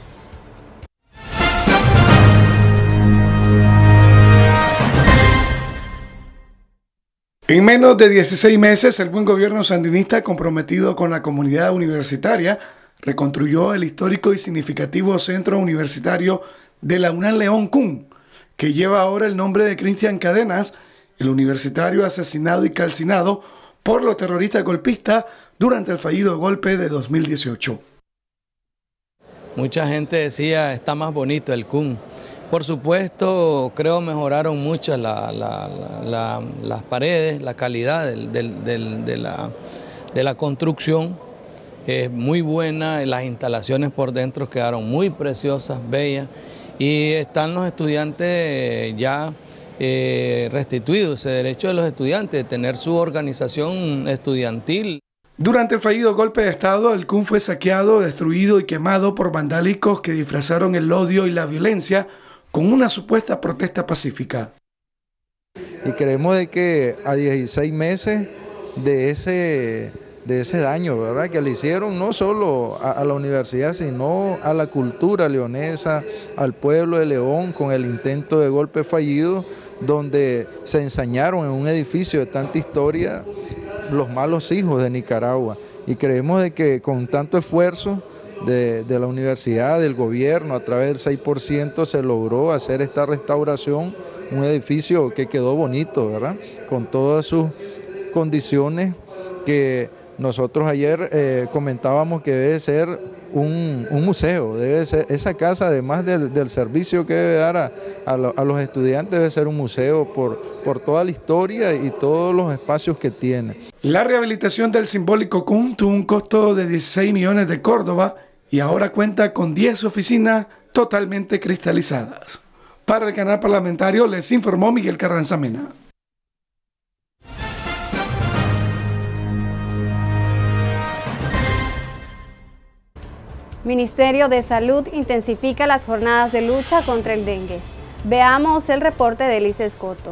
En menos de 16 meses, el buen gobierno sandinista comprometido con la comunidad universitaria reconstruyó el histórico y significativo centro universitario de la UNAM León CUN, que lleva ahora el nombre de Cristian Cadenas, el universitario asesinado y calcinado por los terroristas golpistas durante el fallido golpe de 2018. Mucha gente decía, está más bonito el CUN. Por supuesto, creo mejoraron mucho las paredes, la calidad de la construcción. Es muy buena, las instalaciones por dentro quedaron muy preciosas, bellas. Y están los estudiantes ya restituidos, ese derecho de los estudiantes de tener su organización estudiantil. Durante el fallido golpe de Estado, el CUN fue saqueado, destruido y quemado por vandálicos que disfrazaron el odio y la violencia con una supuesta protesta pacífica. Y creemos de que a 16 meses de ese daño, ¿verdad?, que le hicieron no solo a la universidad, sino a la cultura leonesa, al pueblo de León, con el intento de golpe fallido, donde se ensañaron en un edificio de tanta historia los malos hijos de Nicaragua. Y creemos de que con tanto esfuerzo de la universidad, del gobierno, a través del 6%, se logró hacer esta restauración, un edificio que quedó bonito, ¿verdad?, con todas sus condiciones que nosotros ayer comentábamos que debe ser un museo, debe ser esa casa, además del servicio que debe dar a los estudiantes, debe ser un museo por toda la historia y todos los espacios que tiene. La rehabilitación del simbólico CUN tuvo un costo de 16 millones de Córdoba y ahora cuenta con 10 oficinas totalmente cristalizadas. Para el canal parlamentario les informó Miguel Carranza Mena. Ministerio de Salud intensifica las jornadas de lucha contra el dengue. Veamos el reporte de Elise Escoto.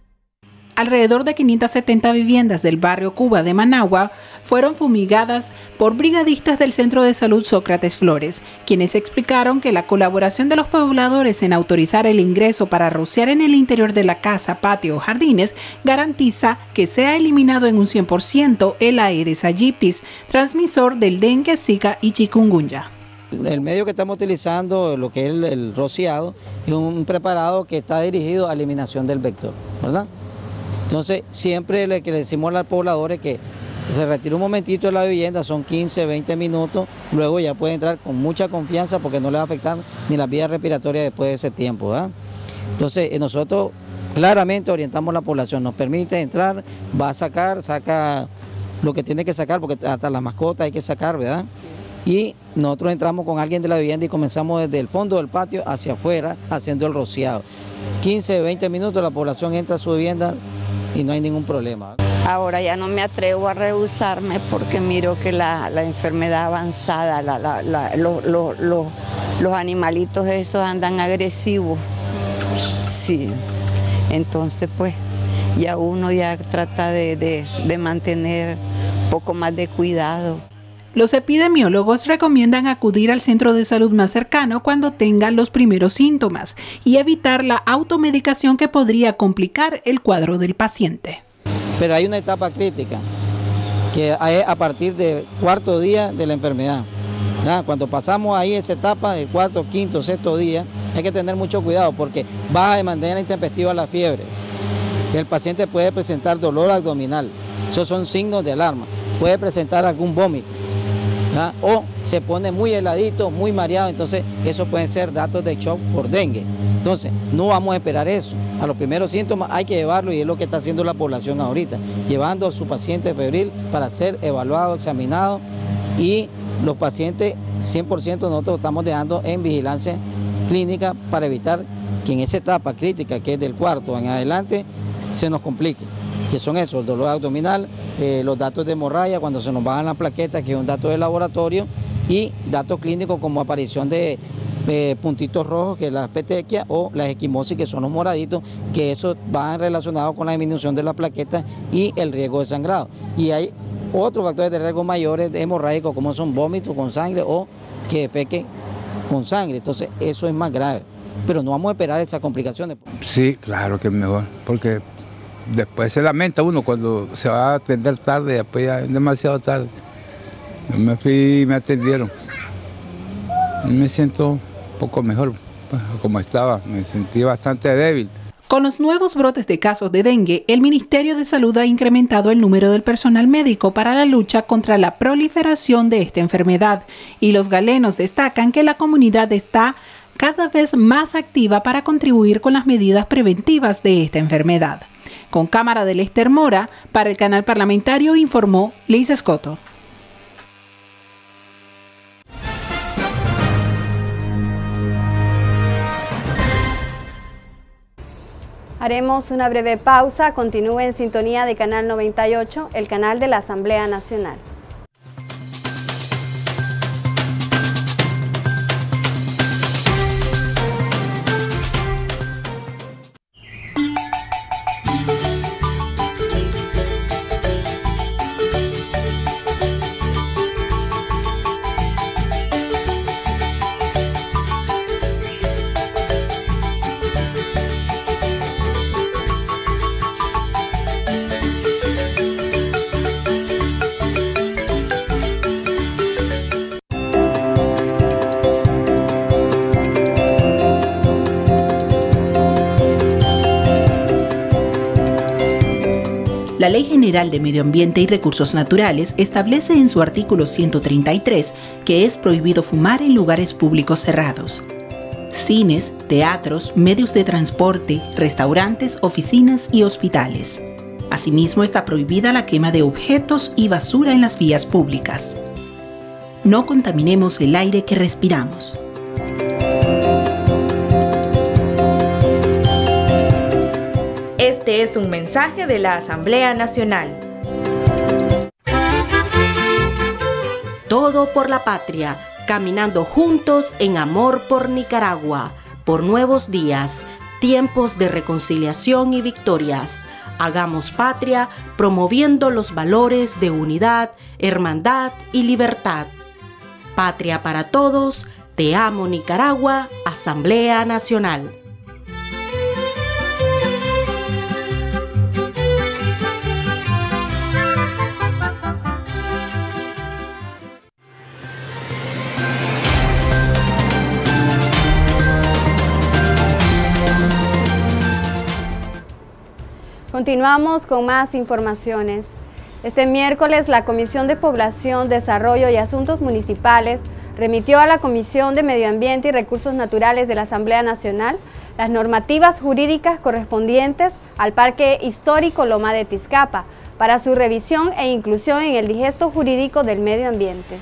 Alrededor de 570 viviendas del barrio Cuba de Managua fueron fumigadas por brigadistas del Centro de Salud Sócrates Flores, quienes explicaron que la colaboración de los pobladores en autorizar el ingreso para rociar en el interior de la casa, patio o jardines garantiza que sea eliminado en un 100% el Aedes aegypti, transmisor del dengue, zika y chikungunya. El medio que estamos utilizando, lo que es el rociado, es un preparado que está dirigido a eliminación del vector, ¿verdad? Entonces, siempre le decimos a los pobladores que se retire un momentito de la vivienda, son 15, 20 minutos, luego ya puede entrar con mucha confianza porque no le va a afectar ni las vías respiratorias después de ese tiempo, ¿verdad? Entonces, nosotros claramente orientamos a la población, nos permite entrar, va a saca lo que tiene que sacar, porque hasta las mascotas hay que sacar, ¿verdad? Y nosotros entramos con alguien de la vivienda y comenzamos desde el fondo del patio hacia afuera haciendo el rociado. 15, 20 minutos la población entra a su vivienda y no hay ningún problema. Ahora ya no me atrevo a rehusarme porque miro que la enfermedad avanzada, los animalitos esos andan agresivos. Sí, entonces pues ya uno ya trata de mantener un poco más de cuidado. Los epidemiólogos recomiendan acudir al centro de salud más cercano cuando tengan los primeros síntomas y evitar la automedicación que podría complicar el cuadro del paciente. Pero hay una etapa crítica, que es a partir del cuarto día de la enfermedad. Cuando pasamos ahí esa etapa, el cuarto, quinto, sexto día, hay que tener mucho cuidado porque baja de manera intempestiva la fiebre. El paciente puede presentar dolor abdominal, esos son signos de alarma. Puede presentar algún vómito, o se pone muy heladito, muy mareado, entonces eso pueden ser datos de shock por dengue. Entonces, no vamos a esperar eso. A los primeros síntomas hay que llevarlo y es lo que está haciendo la población ahorita, llevando a su paciente febril para ser evaluado, examinado y los pacientes 100% nosotros estamos dejando en vigilancia clínica para evitar que en esa etapa crítica, que es del cuarto en adelante, se nos complique, que son esos, el dolor abdominal, los datos de hemorragia, cuando se nos bajan las plaquetas, que es un dato de laboratorio, y datos clínicos como aparición de puntitos rojos, que es la petequia, o la esquimosis, que son los moraditos, que eso van relacionados con la disminución de las plaquetas y el riesgo de sangrado. Y hay otros factores de riesgo mayores de hemorrágicos, como son vómitos con sangre o que defequen con sangre, entonces eso es más grave, pero no vamos a esperar esas complicaciones. Sí, claro que es mejor, porque después se lamenta uno cuando se va a atender tarde, después ya es demasiado tarde. Yo me fui y me atendieron. Me siento un poco mejor, como estaba, me sentí bastante débil. Con los nuevos brotes de casos de dengue, el Ministerio de Salud ha incrementado el número del personal médico para la lucha contra la proliferación de esta enfermedad, y los galenos destacan que la comunidad está cada vez más activa para contribuir con las medidas preventivas de esta enfermedad. Con cámara de Lester Mora, para el canal parlamentario informó Liz Escoto. Haremos una breve pausa, continúe en sintonía de Canal 98, el canal de la Asamblea Nacional. La Ley General de Medio Ambiente y Recursos Naturales establece en su artículo 133 que es prohibido fumar en lugares públicos cerrados. Cines, teatros, medios de transporte, restaurantes, oficinas y hospitales. Asimismo, está prohibida la quema de objetos y basura en las vías públicas. No contaminemos el aire que respiramos. Este es un mensaje de la Asamblea Nacional. Todo por la patria, caminando juntos en amor por Nicaragua, por nuevos días, tiempos de reconciliación y victorias. Hagamos patria, promoviendo los valores de unidad, hermandad y libertad. Patria para todos, te amo Nicaragua, Asamblea Nacional. Continuamos con más informaciones. Este miércoles, la Comisión de Población, Desarrollo y Asuntos Municipales remitió a la Comisión de Medio Ambiente y Recursos Naturales de la Asamblea Nacional las normativas jurídicas correspondientes al Parque Histórico Loma de Tizcapa para su revisión e inclusión en el digesto jurídico del medio ambiente.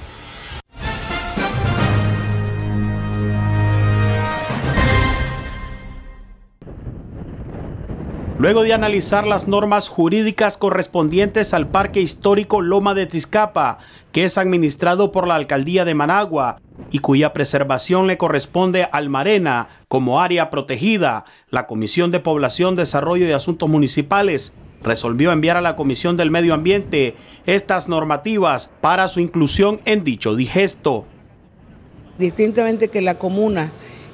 Luego de analizar las normas jurídicas correspondientes al Parque Histórico Loma de Tizcapa, que es administrado por la Alcaldía de Managua y cuya preservación le corresponde al Marena como área protegida, la Comisión de Población, Desarrollo y Asuntos Municipales resolvió enviar a la Comisión del Medio Ambiente estas normativas para su inclusión en dicho digesto. Distintamente que la comuna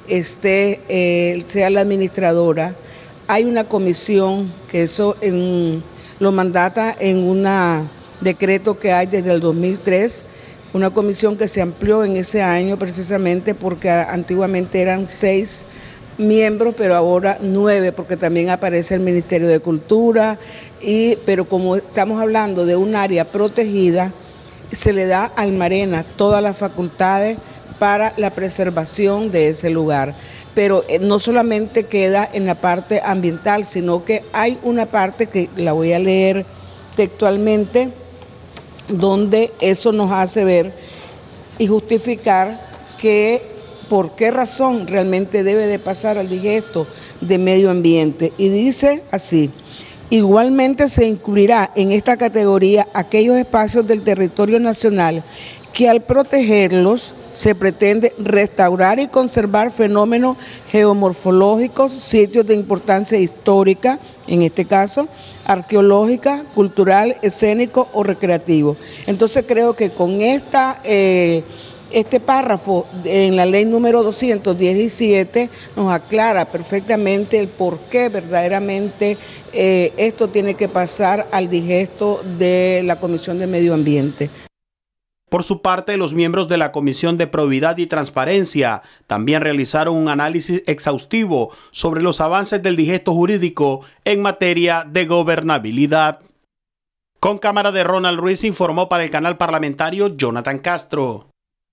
sea la administradora, hay una comisión que eso lo mandata en un decreto que hay desde el 2003, una comisión que se amplió en ese año precisamente porque antiguamente eran 6 miembros, pero ahora 9, porque también aparece el Ministerio de Cultura, pero como estamos hablando de un área protegida, se le da al Marena todas las facultades para la preservación de ese lugar. Pero no solamente queda en la parte ambiental, sino que hay una parte que la voy a leer textualmente, donde eso nos hace ver y justificar que por qué razón realmente debe de pasar al digesto de medio ambiente. Y dice así: igualmente se incluirá en esta categoría aquellos espacios del territorio nacional que al protegerlos se pretende restaurar y conservar fenómenos geomorfológicos, sitios de importancia histórica, en este caso, arqueológica, cultural, escénico o recreativo. Entonces creo que con este párrafo en la ley número 217 nos aclara perfectamente el por qué verdaderamente esto tiene que pasar al digesto de la Comisión de Medio Ambiente. Por su parte, los miembros de la Comisión de Probidad y Transparencia también realizaron un análisis exhaustivo sobre los avances del digesto jurídico en materia de gobernabilidad. Con cámara de Ronald Ruiz informó para el canal parlamentario Jonathan Castro.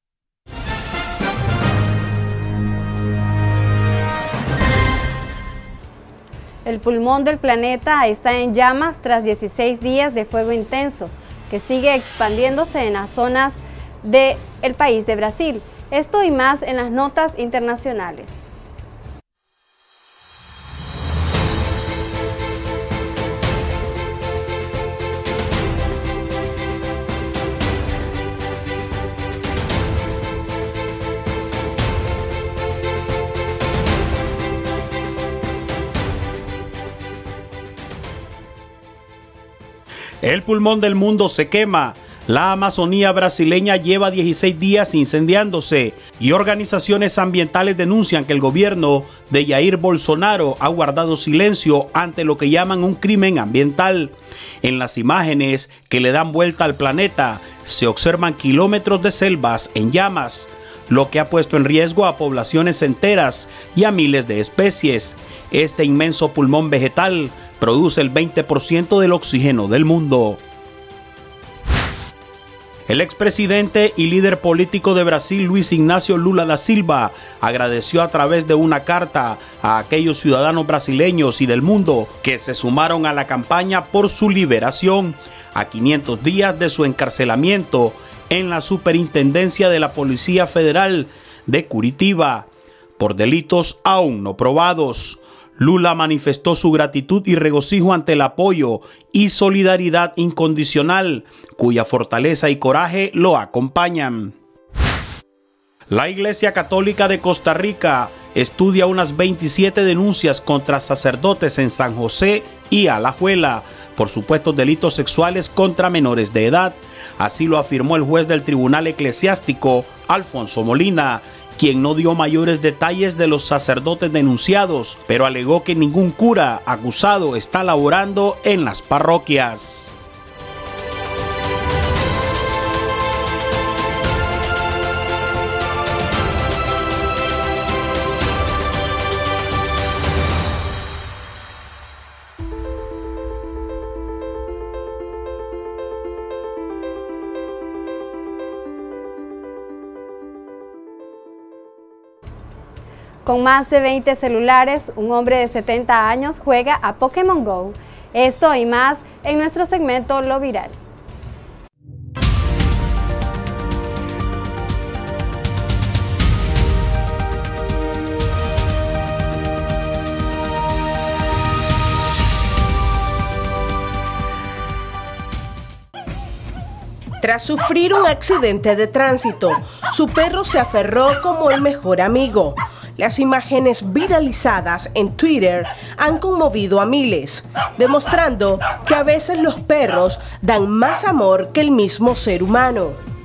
El pulmón del planeta está en llamas tras 16 días de fuego intenso, que sigue expandiéndose en las zonas del país de Brasil. Esto y más en las notas internacionales. El pulmón del mundo se quema. La Amazonía brasileña lleva 16 días incendiándose y organizaciones ambientales denuncian que el gobierno de Jair Bolsonaro ha guardado silencio ante lo que llaman un crimen ambiental. En las imágenes que le dan vuelta al planeta se observan kilómetros de selvas en llamas, lo que ha puesto en riesgo a poblaciones enteras y a miles de especies. Este inmenso pulmón vegetal produce el 20% del oxígeno del mundo. El expresidente y líder político de Brasil, Luis Ignacio Lula da Silva, agradeció a través de una carta a aquellos ciudadanos brasileños y del mundo que se sumaron a la campaña por su liberación a 500 días de su encarcelamiento en la Superintendencia de la Policía Federal de Curitiba por delitos aún no probados. Lula manifestó su gratitud y regocijo ante el apoyo y solidaridad incondicional, cuya fortaleza y coraje lo acompañan. La Iglesia Católica de Costa Rica estudia unas 27 denuncias contra sacerdotes en San José y Alajuela por supuestos delitos sexuales contra menores de edad. Así lo afirmó el juez del Tribunal Eclesiástico, Alfonso Molina, quien no dio mayores detalles de los sacerdotes denunciados, pero alegó que ningún cura acusado está laborando en las parroquias. Con más de 20 celulares, un hombre de 70 años juega a Pokémon Go. Esto y más en nuestro segmento Lo Viral. Tras sufrir un accidente de tránsito, su perro se aferró como el mejor amigo. Las imágenes viralizadas en Twitter han conmovido a miles, demostrando que a veces los perros dan más amor que el mismo ser humano.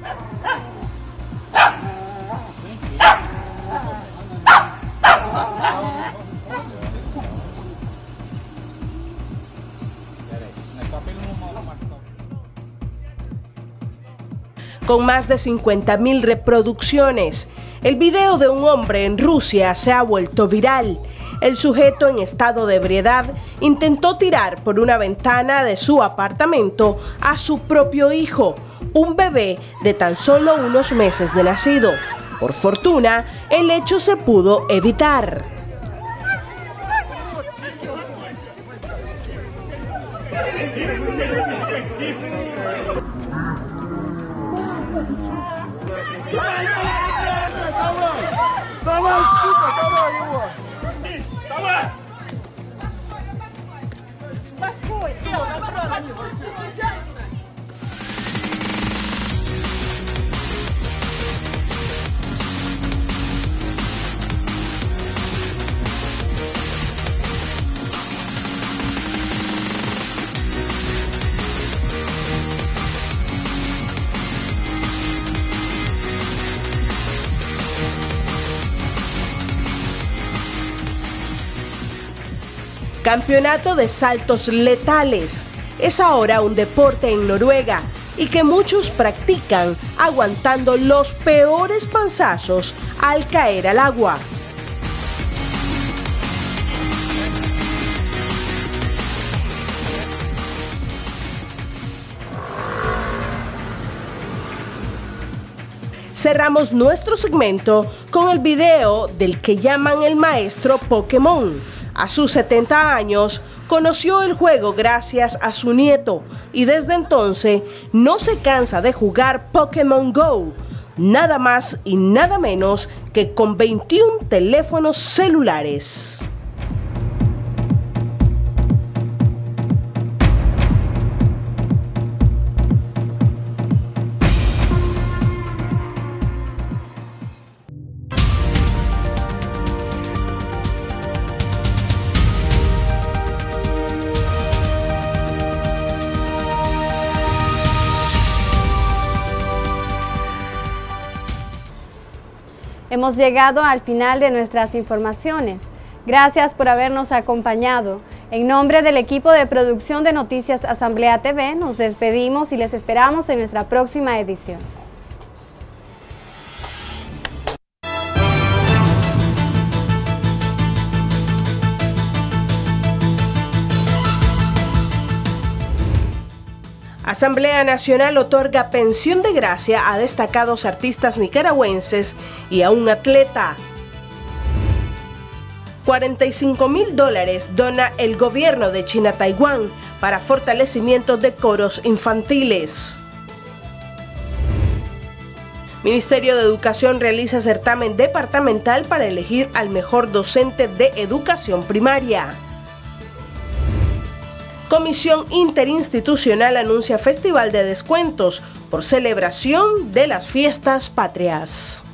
Con más de 50.000 reproducciones, el video de un hombre en Rusia se ha vuelto viral. El sujeto en estado de ebriedad intentó tirar por una ventana de su apartamento a su propio hijo, un bebé de tan solo unos meses de nacido. Por fortuna, el hecho se pudo evitar. Campeonato de saltos letales. Es ahora un deporte en Noruega y que muchos practican aguantando los peores panzazos al caer al agua. Cerramos nuestro segmento con el video del que llaman el maestro Pokémon. A sus 70 años, conoció el juego gracias a su nieto y desde entonces no se cansa de jugar Pokémon Go, nada más y nada menos que con 21 teléfonos celulares. Hemos llegado al final de nuestras informaciones. Gracias por habernos acompañado. En nombre del equipo de producción de Noticias Asamblea TV, nos despedimos y les esperamos en nuestra próxima edición. Asamblea Nacional otorga pensión de gracia a destacados artistas nicaragüenses y a un atleta. $45.000 dona el gobierno de China Taiwán para fortalecimiento de coros infantiles. Ministerio de Educación realiza certamen departamental para elegir al mejor docente de educación primaria. Comisión Interinstitucional anuncia festival de descuentos por celebración de las fiestas patrias.